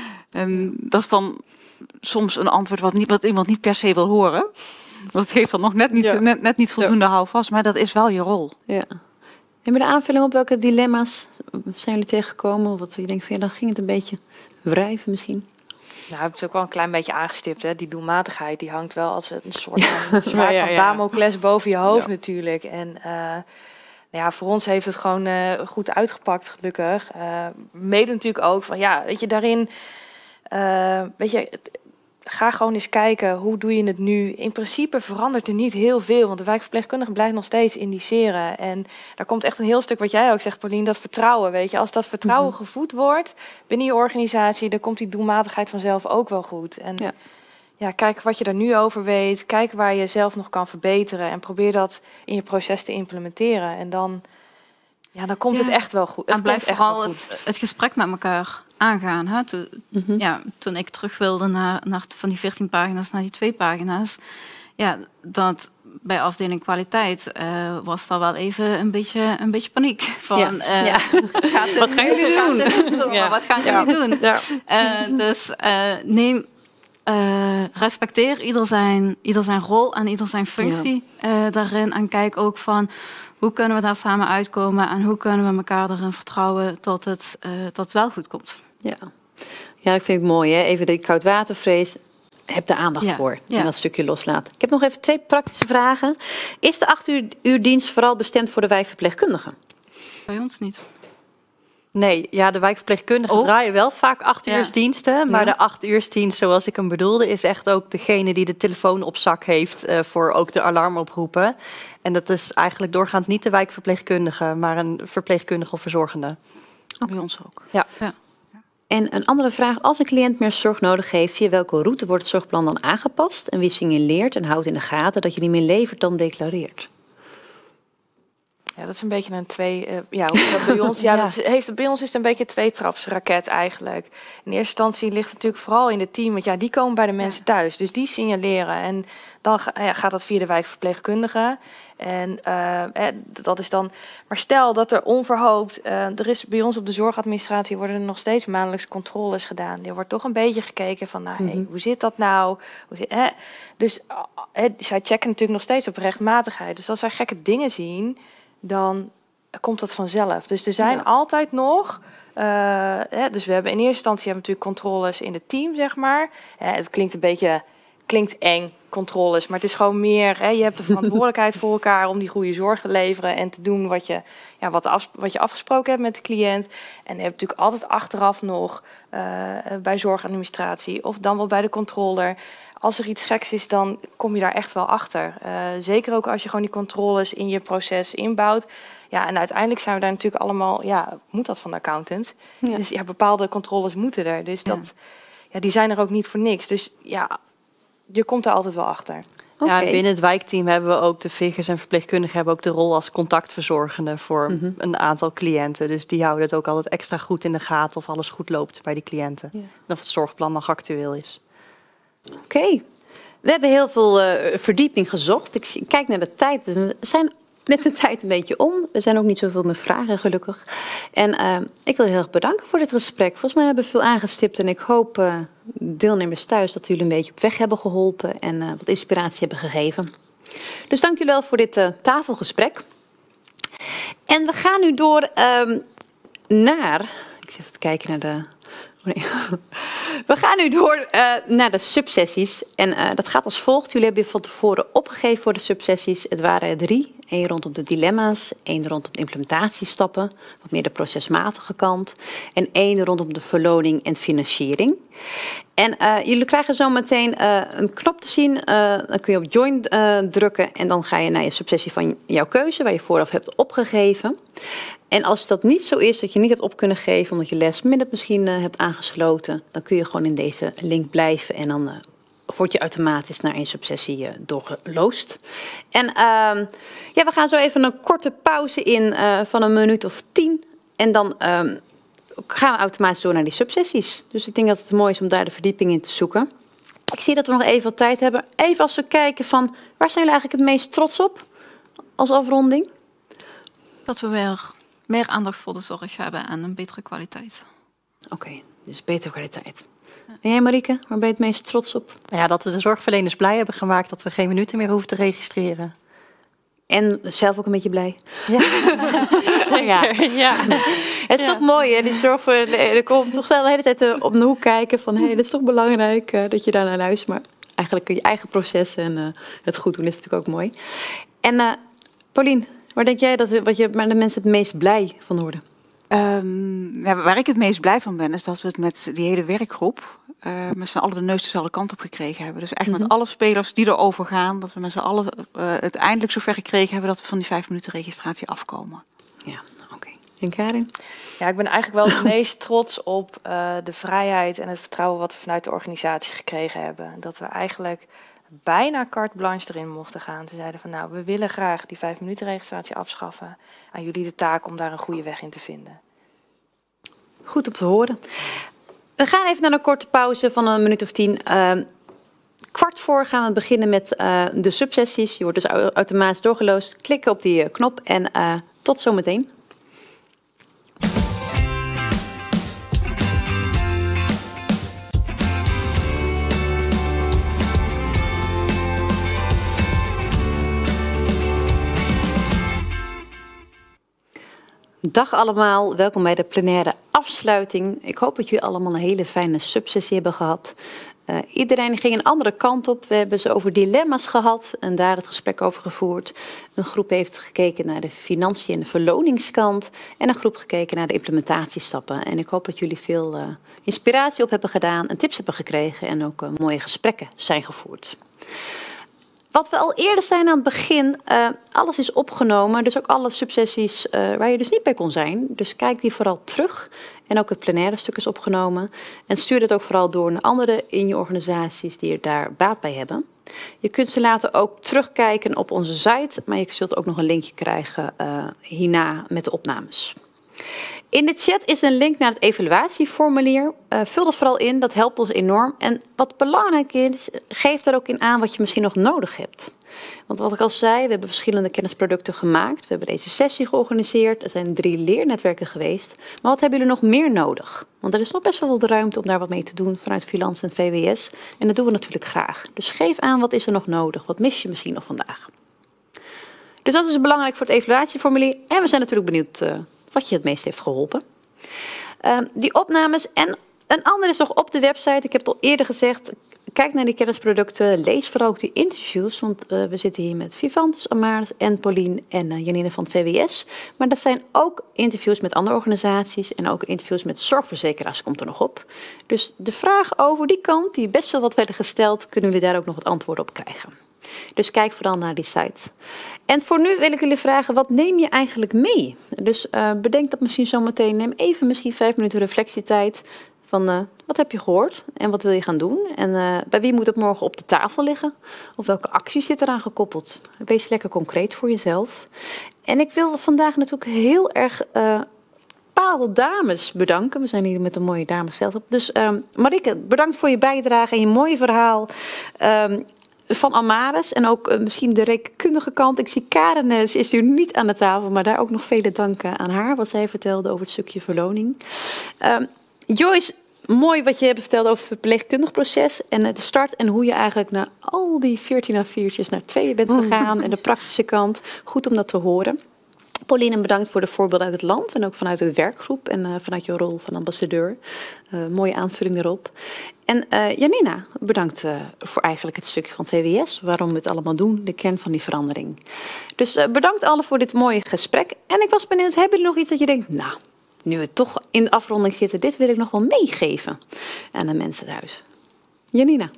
En dat is dan soms een antwoord wat, niet, wat iemand niet per se wil horen. Want het geeft dan nog net niet, ja. net, net niet voldoende ja. houvast. Maar dat is wel je rol.
Ja. Heb je de aanvulling op welke dilemma's zijn jullie tegengekomen? Of wat je denkt van ja, dan ging het een beetje wrijven misschien?
Nou, ik heb het ook wel een klein beetje aangestipt. Hè. Die doelmatigheid die hangt wel als een soort van zwaard ja, ja, ja. van Damocles boven je hoofd ja. natuurlijk. En uh, nou ja, voor ons heeft het gewoon uh, goed uitgepakt, gelukkig. Uh, mede natuurlijk ook van, ja, weet je, daarin... Uh, weet je, ga gewoon eens kijken, hoe doe je het nu? In principe verandert er niet heel veel, want de wijkverpleegkundige blijft nog steeds indiceren. En daar komt echt een heel stuk wat jij ook zegt, Pauline, dat vertrouwen, weet je. Als dat vertrouwen mm-hmm. gevoed wordt binnen je organisatie, dan komt die doelmatigheid vanzelf ook wel goed. En ja. ja, kijk wat je er nu over weet, kijk waar je zelf nog kan verbeteren en probeer dat in je proces te implementeren. En dan, ja, dan komt ja. het echt wel goed. Het
en blijf vooral het, het gesprek met elkaar aangaan. Hè? Toen, mm-hmm. ja, toen ik terug wilde naar, naar van die veertien pagina's naar die twee pagina's, ja, dat bij afdeling kwaliteit uh, was daar wel even een beetje, een beetje paniek. Van, ja. Uh, ja. Gaat
wat gaan jullie doen?
doen? Ja. Wat gaan ja. jullie doen? Ja. Uh, dus uh, neem, uh, respecteer ieder zijn, ieder zijn rol en ieder zijn functie ja. uh, daarin. En kijk ook van, hoe kunnen we daar samen uitkomen en hoe kunnen we elkaar erin vertrouwen dat het, uh, dat het wel goed komt.
Ja. Ja, ik vind het mooi, hè? Even de koudwatervrees. Heb de aandacht ja. voor ja. en dat stukje loslaten. Ik heb nog even twee praktische vragen. Is de acht uur, uur dienst vooral bestemd voor de wijkverpleegkundigen?
Bij ons niet.
Nee, ja, de wijkverpleegkundigen oh. draaien wel vaak acht ja. uursdiensten. Maar ja. de acht uursdienst, zoals ik hem bedoelde, is echt ook degene die de telefoon op zak heeft uh, voor ook de alarmoproepen. En dat is eigenlijk doorgaans niet de wijkverpleegkundige, maar een verpleegkundige of verzorgende.
Okay. Bij ons ook.
Ja.
ja. En een andere vraag, als een cliënt meer zorg nodig heeft, via welke route wordt het zorgplan dan aangepast? En wie signaleert en houdt in de gaten dat je niet meer levert dan declareert?
Ja, dat is een beetje een twee. Uh, ja, hoe dat bij ons. Ja, ja. Dat heeft, bij ons is het een beetje een tweetrapsraket eigenlijk. In eerste instantie ligt het natuurlijk vooral in het team, want ja, die komen bij de mensen ja. thuis, dus die signaleren en dan ga, ja, gaat dat via de wijkverpleegkundige. En uh, eh, dat is dan. Maar stel dat er onverhoopt, uh, er is bij ons op de zorgadministratie worden er nog steeds maandelijks controles gedaan. Er wordt toch een beetje gekeken van, nou, mm-hmm. hey, hoe zit dat nou? Hoe zit, hè? Dus uh, uh, zij checken natuurlijk nog steeds op rechtmatigheid. Dus als zij gekke dingen zien, dan komt dat vanzelf. Dus er zijn ja. altijd nog. Uh, hè, dus we hebben in eerste instantie hebben we natuurlijk controles in het team, zeg maar. Uh, het klinkt een beetje klinkt eng, controles, maar het is gewoon meer. Hè, je hebt de verantwoordelijkheid voor elkaar om die goede zorg te leveren en te doen wat je, ja, wat, af, wat je afgesproken hebt met de cliënt. En je hebt natuurlijk altijd achteraf nog uh, bij zorgadministratie of dan wel bij de controller. Als er iets geks is, dan kom je daar echt wel achter. Uh, zeker ook als je gewoon die controles in je proces inbouwt. Ja, en uiteindelijk zijn we daar natuurlijk allemaal, ja, moet dat van de accountant. Ja. Dus ja, bepaalde controles moeten er. Dus dat, ja. ja, die zijn er ook niet voor niks. Dus ja, je komt er altijd wel achter.
Okay. Ja, binnen het wijkteam hebben we ook de vigers en verpleegkundigen hebben ook de rol als contactverzorgende voor mm-hmm. een aantal cliënten. Dus die houden het ook altijd extra goed in de gaten of alles goed loopt bij die cliënten. Ja. En of het zorgplan nog actueel is.
Oké. Okay. We hebben heel veel uh, verdieping gezocht. Ik kijk naar de tijd. We zijn met de tijd een beetje om. Er zijn ook niet zoveel meer vragen, gelukkig. En uh, ik wil je heel erg bedanken voor dit gesprek. Volgens mij hebben we veel aangestipt en ik hoop uh, deelnemers thuis dat jullie een beetje op weg hebben geholpen en uh, wat inspiratie hebben gegeven. Dus dank jullie wel voor dit uh, tafelgesprek. En we gaan nu door um, naar... Ik zit even te kijken naar de... Oh nee. We gaan nu door uh, naar de subsessies. En uh, dat gaat als volgt. Jullie hebben je van tevoren opgegeven voor de subsessies. Het waren er drie. Eén rondom de dilemma's, één rondom de implementatiestappen, wat meer de procesmatige kant. En één rondom de verloning en financiering. En uh, jullie krijgen zo meteen uh, een knop te zien. Uh, dan kun je op join uh, drukken en dan ga je naar je subsessie van jouw keuze, waar je vooraf hebt opgegeven. En als dat niet zo is, dat je niet hebt op kunnen geven, omdat je last minute misschien uh, hebt aangesloten, dan kun je gewoon in deze link blijven en dan uh, word je automatisch naar een subsessie uh, doorgeloosd. En uh, ja, we gaan zo even een korte pauze in uh, van een minuut of tien. En dan uh, gaan we automatisch door naar die subsessies. Dus ik denk dat het mooi is om daar de verdieping in te zoeken. Ik zie dat we nog even wat tijd hebben. Even als we kijken van, waar zijn jullie eigenlijk het meest trots op als afronding?
Dat we weer meer aandacht voor de zorg hebben en een betere kwaliteit.
Oké, okay, dus betere kwaliteit. En jij, Marieke, waar ben je het meest trots op?
Ja, dat we de zorgverleners blij hebben gemaakt dat we geen minuten meer hoeven te registreren.
En zelf ook een beetje blij.
Ja, zeker. Ja. Ja.
Het is ja. toch mooi, hè? Die zorgverlener komt toch wel de hele tijd op de hoek kijken van, hé, hey, dat is toch belangrijk uh, dat je daar naar luistert. Maar eigenlijk je eigen proces en uh, het goed doen is natuurlijk ook mooi. En uh, Paulien, waar denk jij dat we, wat je, maar de mensen het meest blij van worden?
Um, ja, waar ik het meest blij van ben, is dat we het met die hele werkgroep uh, met z'n allen de neus dezelfde kant op gekregen hebben. Dus echt mm-hmm. met alle spelers die erover gaan, dat we met z'n allen uh, het eindelijk zover gekregen hebben dat we van die vijf minuten registratie afkomen.
Ja, oké. Okay. En Karin?
Ja, ik ben eigenlijk wel het meest trots op uh, de vrijheid en het vertrouwen wat we vanuit de organisatie gekregen hebben. Dat we eigenlijk bijna carte blanche erin mochten gaan. Ze zeiden van, nou, we willen graag die vijf minuten registratie afschaffen. Aan jullie de taak om daar een goede weg in te vinden.
Goed om te horen. We gaan even naar een korte pauze van een minuut of tien. Uh, kwart voor gaan we beginnen met uh, de subsessies. Je wordt dus automatisch doorgeloosd. Klik op die uh, knop en uh, tot zometeen. Dag allemaal, welkom bij de plenaire afsluiting. Ik hoop dat jullie allemaal een hele fijne subsessie hebben gehad. Uh, iedereen ging een andere kant op. We hebben ze over dilemma's gehad en daar het gesprek over gevoerd. Een groep heeft gekeken naar de financiën en de verloningskant. En een groep gekeken naar de implementatiestappen. En ik hoop dat jullie veel uh, inspiratie op hebben gedaan en tips hebben gekregen. En ook uh, mooie gesprekken zijn gevoerd. Wat we al eerder zijn aan het begin, uh, alles is opgenomen. Dus ook alle subsessies uh, waar je dus niet bij kon zijn. Dus kijk die vooral terug. En ook het plenaire stuk is opgenomen. En stuur het ook vooral door naar anderen in je organisaties die er daar baat bij hebben. Je kunt ze later ook terugkijken op onze site, maar je zult ook nog een linkje krijgen uh, hierna met de opnames. In de chat is een link naar het evaluatieformulier. Uh, vul dat vooral in, dat helpt ons enorm. En wat belangrijk is, geef er ook in aan wat je misschien nog nodig hebt. Want wat ik al zei, we hebben verschillende kennisproducten gemaakt. We hebben deze sessie georganiseerd. Er zijn drie leernetwerken geweest. Maar wat hebben jullie nog meer nodig? Want er is nog best wel wat ruimte om daar wat mee te doen vanuit Freelance en V W S. En dat doen we natuurlijk graag. Dus geef aan, wat is er nog nodig? Wat mis je misschien nog vandaag? Dus dat is belangrijk voor het evaluatieformulier. En we zijn natuurlijk benieuwd uh, wat je het meest heeft geholpen. Uh, die opnames en een ander is nog op de website. Ik heb het al eerder gezegd. Kijk naar die kennisproducten. Lees vooral ook die interviews. Want uh, we zitten hier met Vivantes, Amaris en Paulien en uh, Janine van het V W S. Maar dat zijn ook interviews met andere organisaties. En ook interviews met zorgverzekeraars komt er nog op. Dus de vraag over die kant, die best wel wat werden gesteld, kunnen jullie daar ook nog wat antwoorden op krijgen. Dus kijk vooral naar die site. En voor nu wil ik jullie vragen, wat neem je eigenlijk mee? Dus uh, bedenk dat misschien zometeen. Neem even misschien vijf minuten reflectietijd. Van uh, wat heb je gehoord en wat wil je gaan doen? En uh, bij wie moet het morgen op de tafel liggen? Of welke acties zit eraan gekoppeld? Wees lekker concreet voor jezelf. En ik wil vandaag natuurlijk heel erg uh, bepaalde dames bedanken. We zijn hier met een mooie damesgezelschap. Dus um, Marike, bedankt voor je bijdrage en je mooie verhaal. Um, Van Amaris en ook uh, misschien de rekenkundige kant. Ik zie Karen, uh, is hier niet aan de tafel, maar daar ook nog vele danken aan haar. Wat zij vertelde over het stukje verloning. Um, Joyce, mooi wat je hebt verteld over het verpleegkundig proces. En uh, de start en hoe je eigenlijk naar al die veertien A viertjes naar tweeën bent gegaan. En de praktische kant. Goed om dat te horen. Pauline, bedankt voor de voorbeelden uit het land en ook vanuit de werkgroep en uh, vanuit je rol van ambassadeur. Uh, mooie aanvulling erop. En uh, Janina, bedankt uh, voor eigenlijk het stukje van het V W S, waarom we het allemaal doen, de kern van die verandering. Dus uh, bedankt allen voor dit mooie gesprek. En ik was benieuwd, hebben jullie nog iets dat je denkt, nou, nu we toch in de afronding zitten, dit wil ik nog wel meegeven aan de mensen thuis. Janina.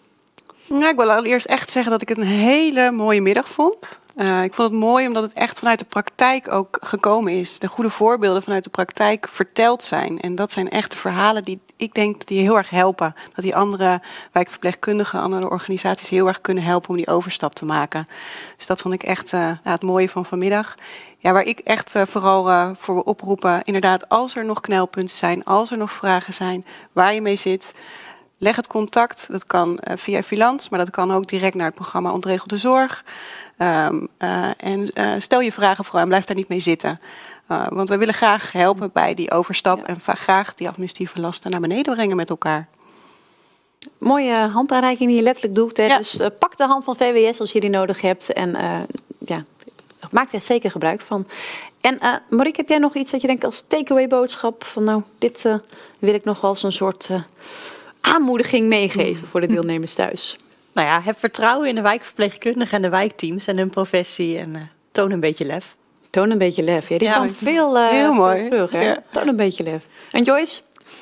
Nou, ik wil allereerst echt zeggen dat ik het een hele mooie middag vond. Uh, ik vond het mooi omdat het echt vanuit de praktijk ook gekomen is. De goede voorbeelden vanuit de praktijk verteld zijn. En dat zijn echt de verhalen die ik denk dat die heel erg helpen. Dat die andere wijkverpleegkundigen, andere organisaties heel erg kunnen helpen om die overstap te maken. Dus dat vond ik echt uh, nou, het mooie van vanmiddag. Ja, waar ik echt uh, vooral uh, voor wil oproepen, inderdaad, als er nog knelpunten zijn, als er nog vragen zijn, waar je mee zit, leg het contact. Dat kan uh, via Freelance, maar dat kan ook direct naar het programma Ontregelde Zorg. Um, uh, en uh, stel je vragen vooral en blijf daar niet mee zitten. Uh, want we willen graag helpen bij die overstap ja. en graag die administratieve lasten naar beneden brengen met elkaar.
Mooie handaanreiking die je letterlijk doet. Hè? Ja. Dus uh, pak de hand van V W S als je die nodig hebt. En uh, ja, maak er zeker gebruik van. En uh, Marieke, heb jij nog iets dat je denkt als takeaway boodschap? Van nou, dit uh, wil ik nog wel als een soort uh, aanmoediging meegeven voor de deelnemers thuis.
Nou ja, heb vertrouwen in de wijkverpleegkundigen en de wijkteams en hun professie. En uh, toon een beetje lef.
Toon een beetje lef. Ja, die ja, kwam veel, uh, heel mooi. Veel terug. Hè? Ja. Toon een beetje lef. En Joyce?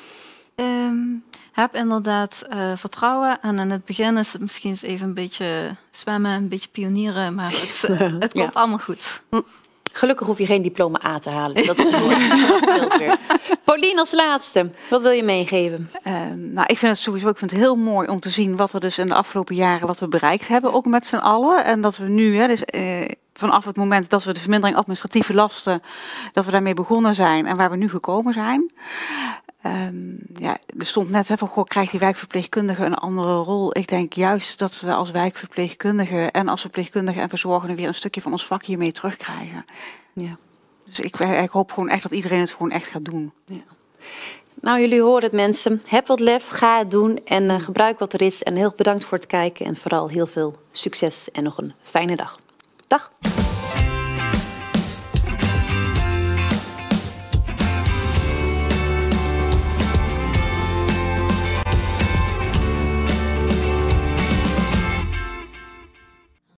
Um, heb inderdaad uh, vertrouwen. En in het begin is het misschien eens even een beetje zwemmen, een beetje pionieren. Maar het, uh, het komt ja. allemaal goed.
Gelukkig hoef je geen diploma A te halen. Dat is mooi. Pauline als laatste. Wat wil je meegeven?
Uh, nou, ik vind het sowieso ik vind het heel mooi om te zien wat we dus in de afgelopen jaren wat we bereikt hebben. Ook met z'n allen. En dat we nu, hè, dus, uh, vanaf het moment dat we de vermindering administratieve lasten, dat we daarmee begonnen zijn en waar we nu gekomen zijn. Um, ja, er stond net hè, van, goh, krijgt die wijkverpleegkundige een andere rol? Ik denk juist dat we als wijkverpleegkundige en als verpleegkundige en verzorgenden weer een stukje van ons vak hiermee terugkrijgen. Ja. Dus ik, ik hoop gewoon echt dat iedereen het gewoon echt gaat doen. Ja.
Nou, jullie horen het mensen. Heb wat lef, ga het doen en uh, gebruik wat er is. En heel bedankt voor het kijken en vooral heel veel succes en nog een fijne dag. Dag!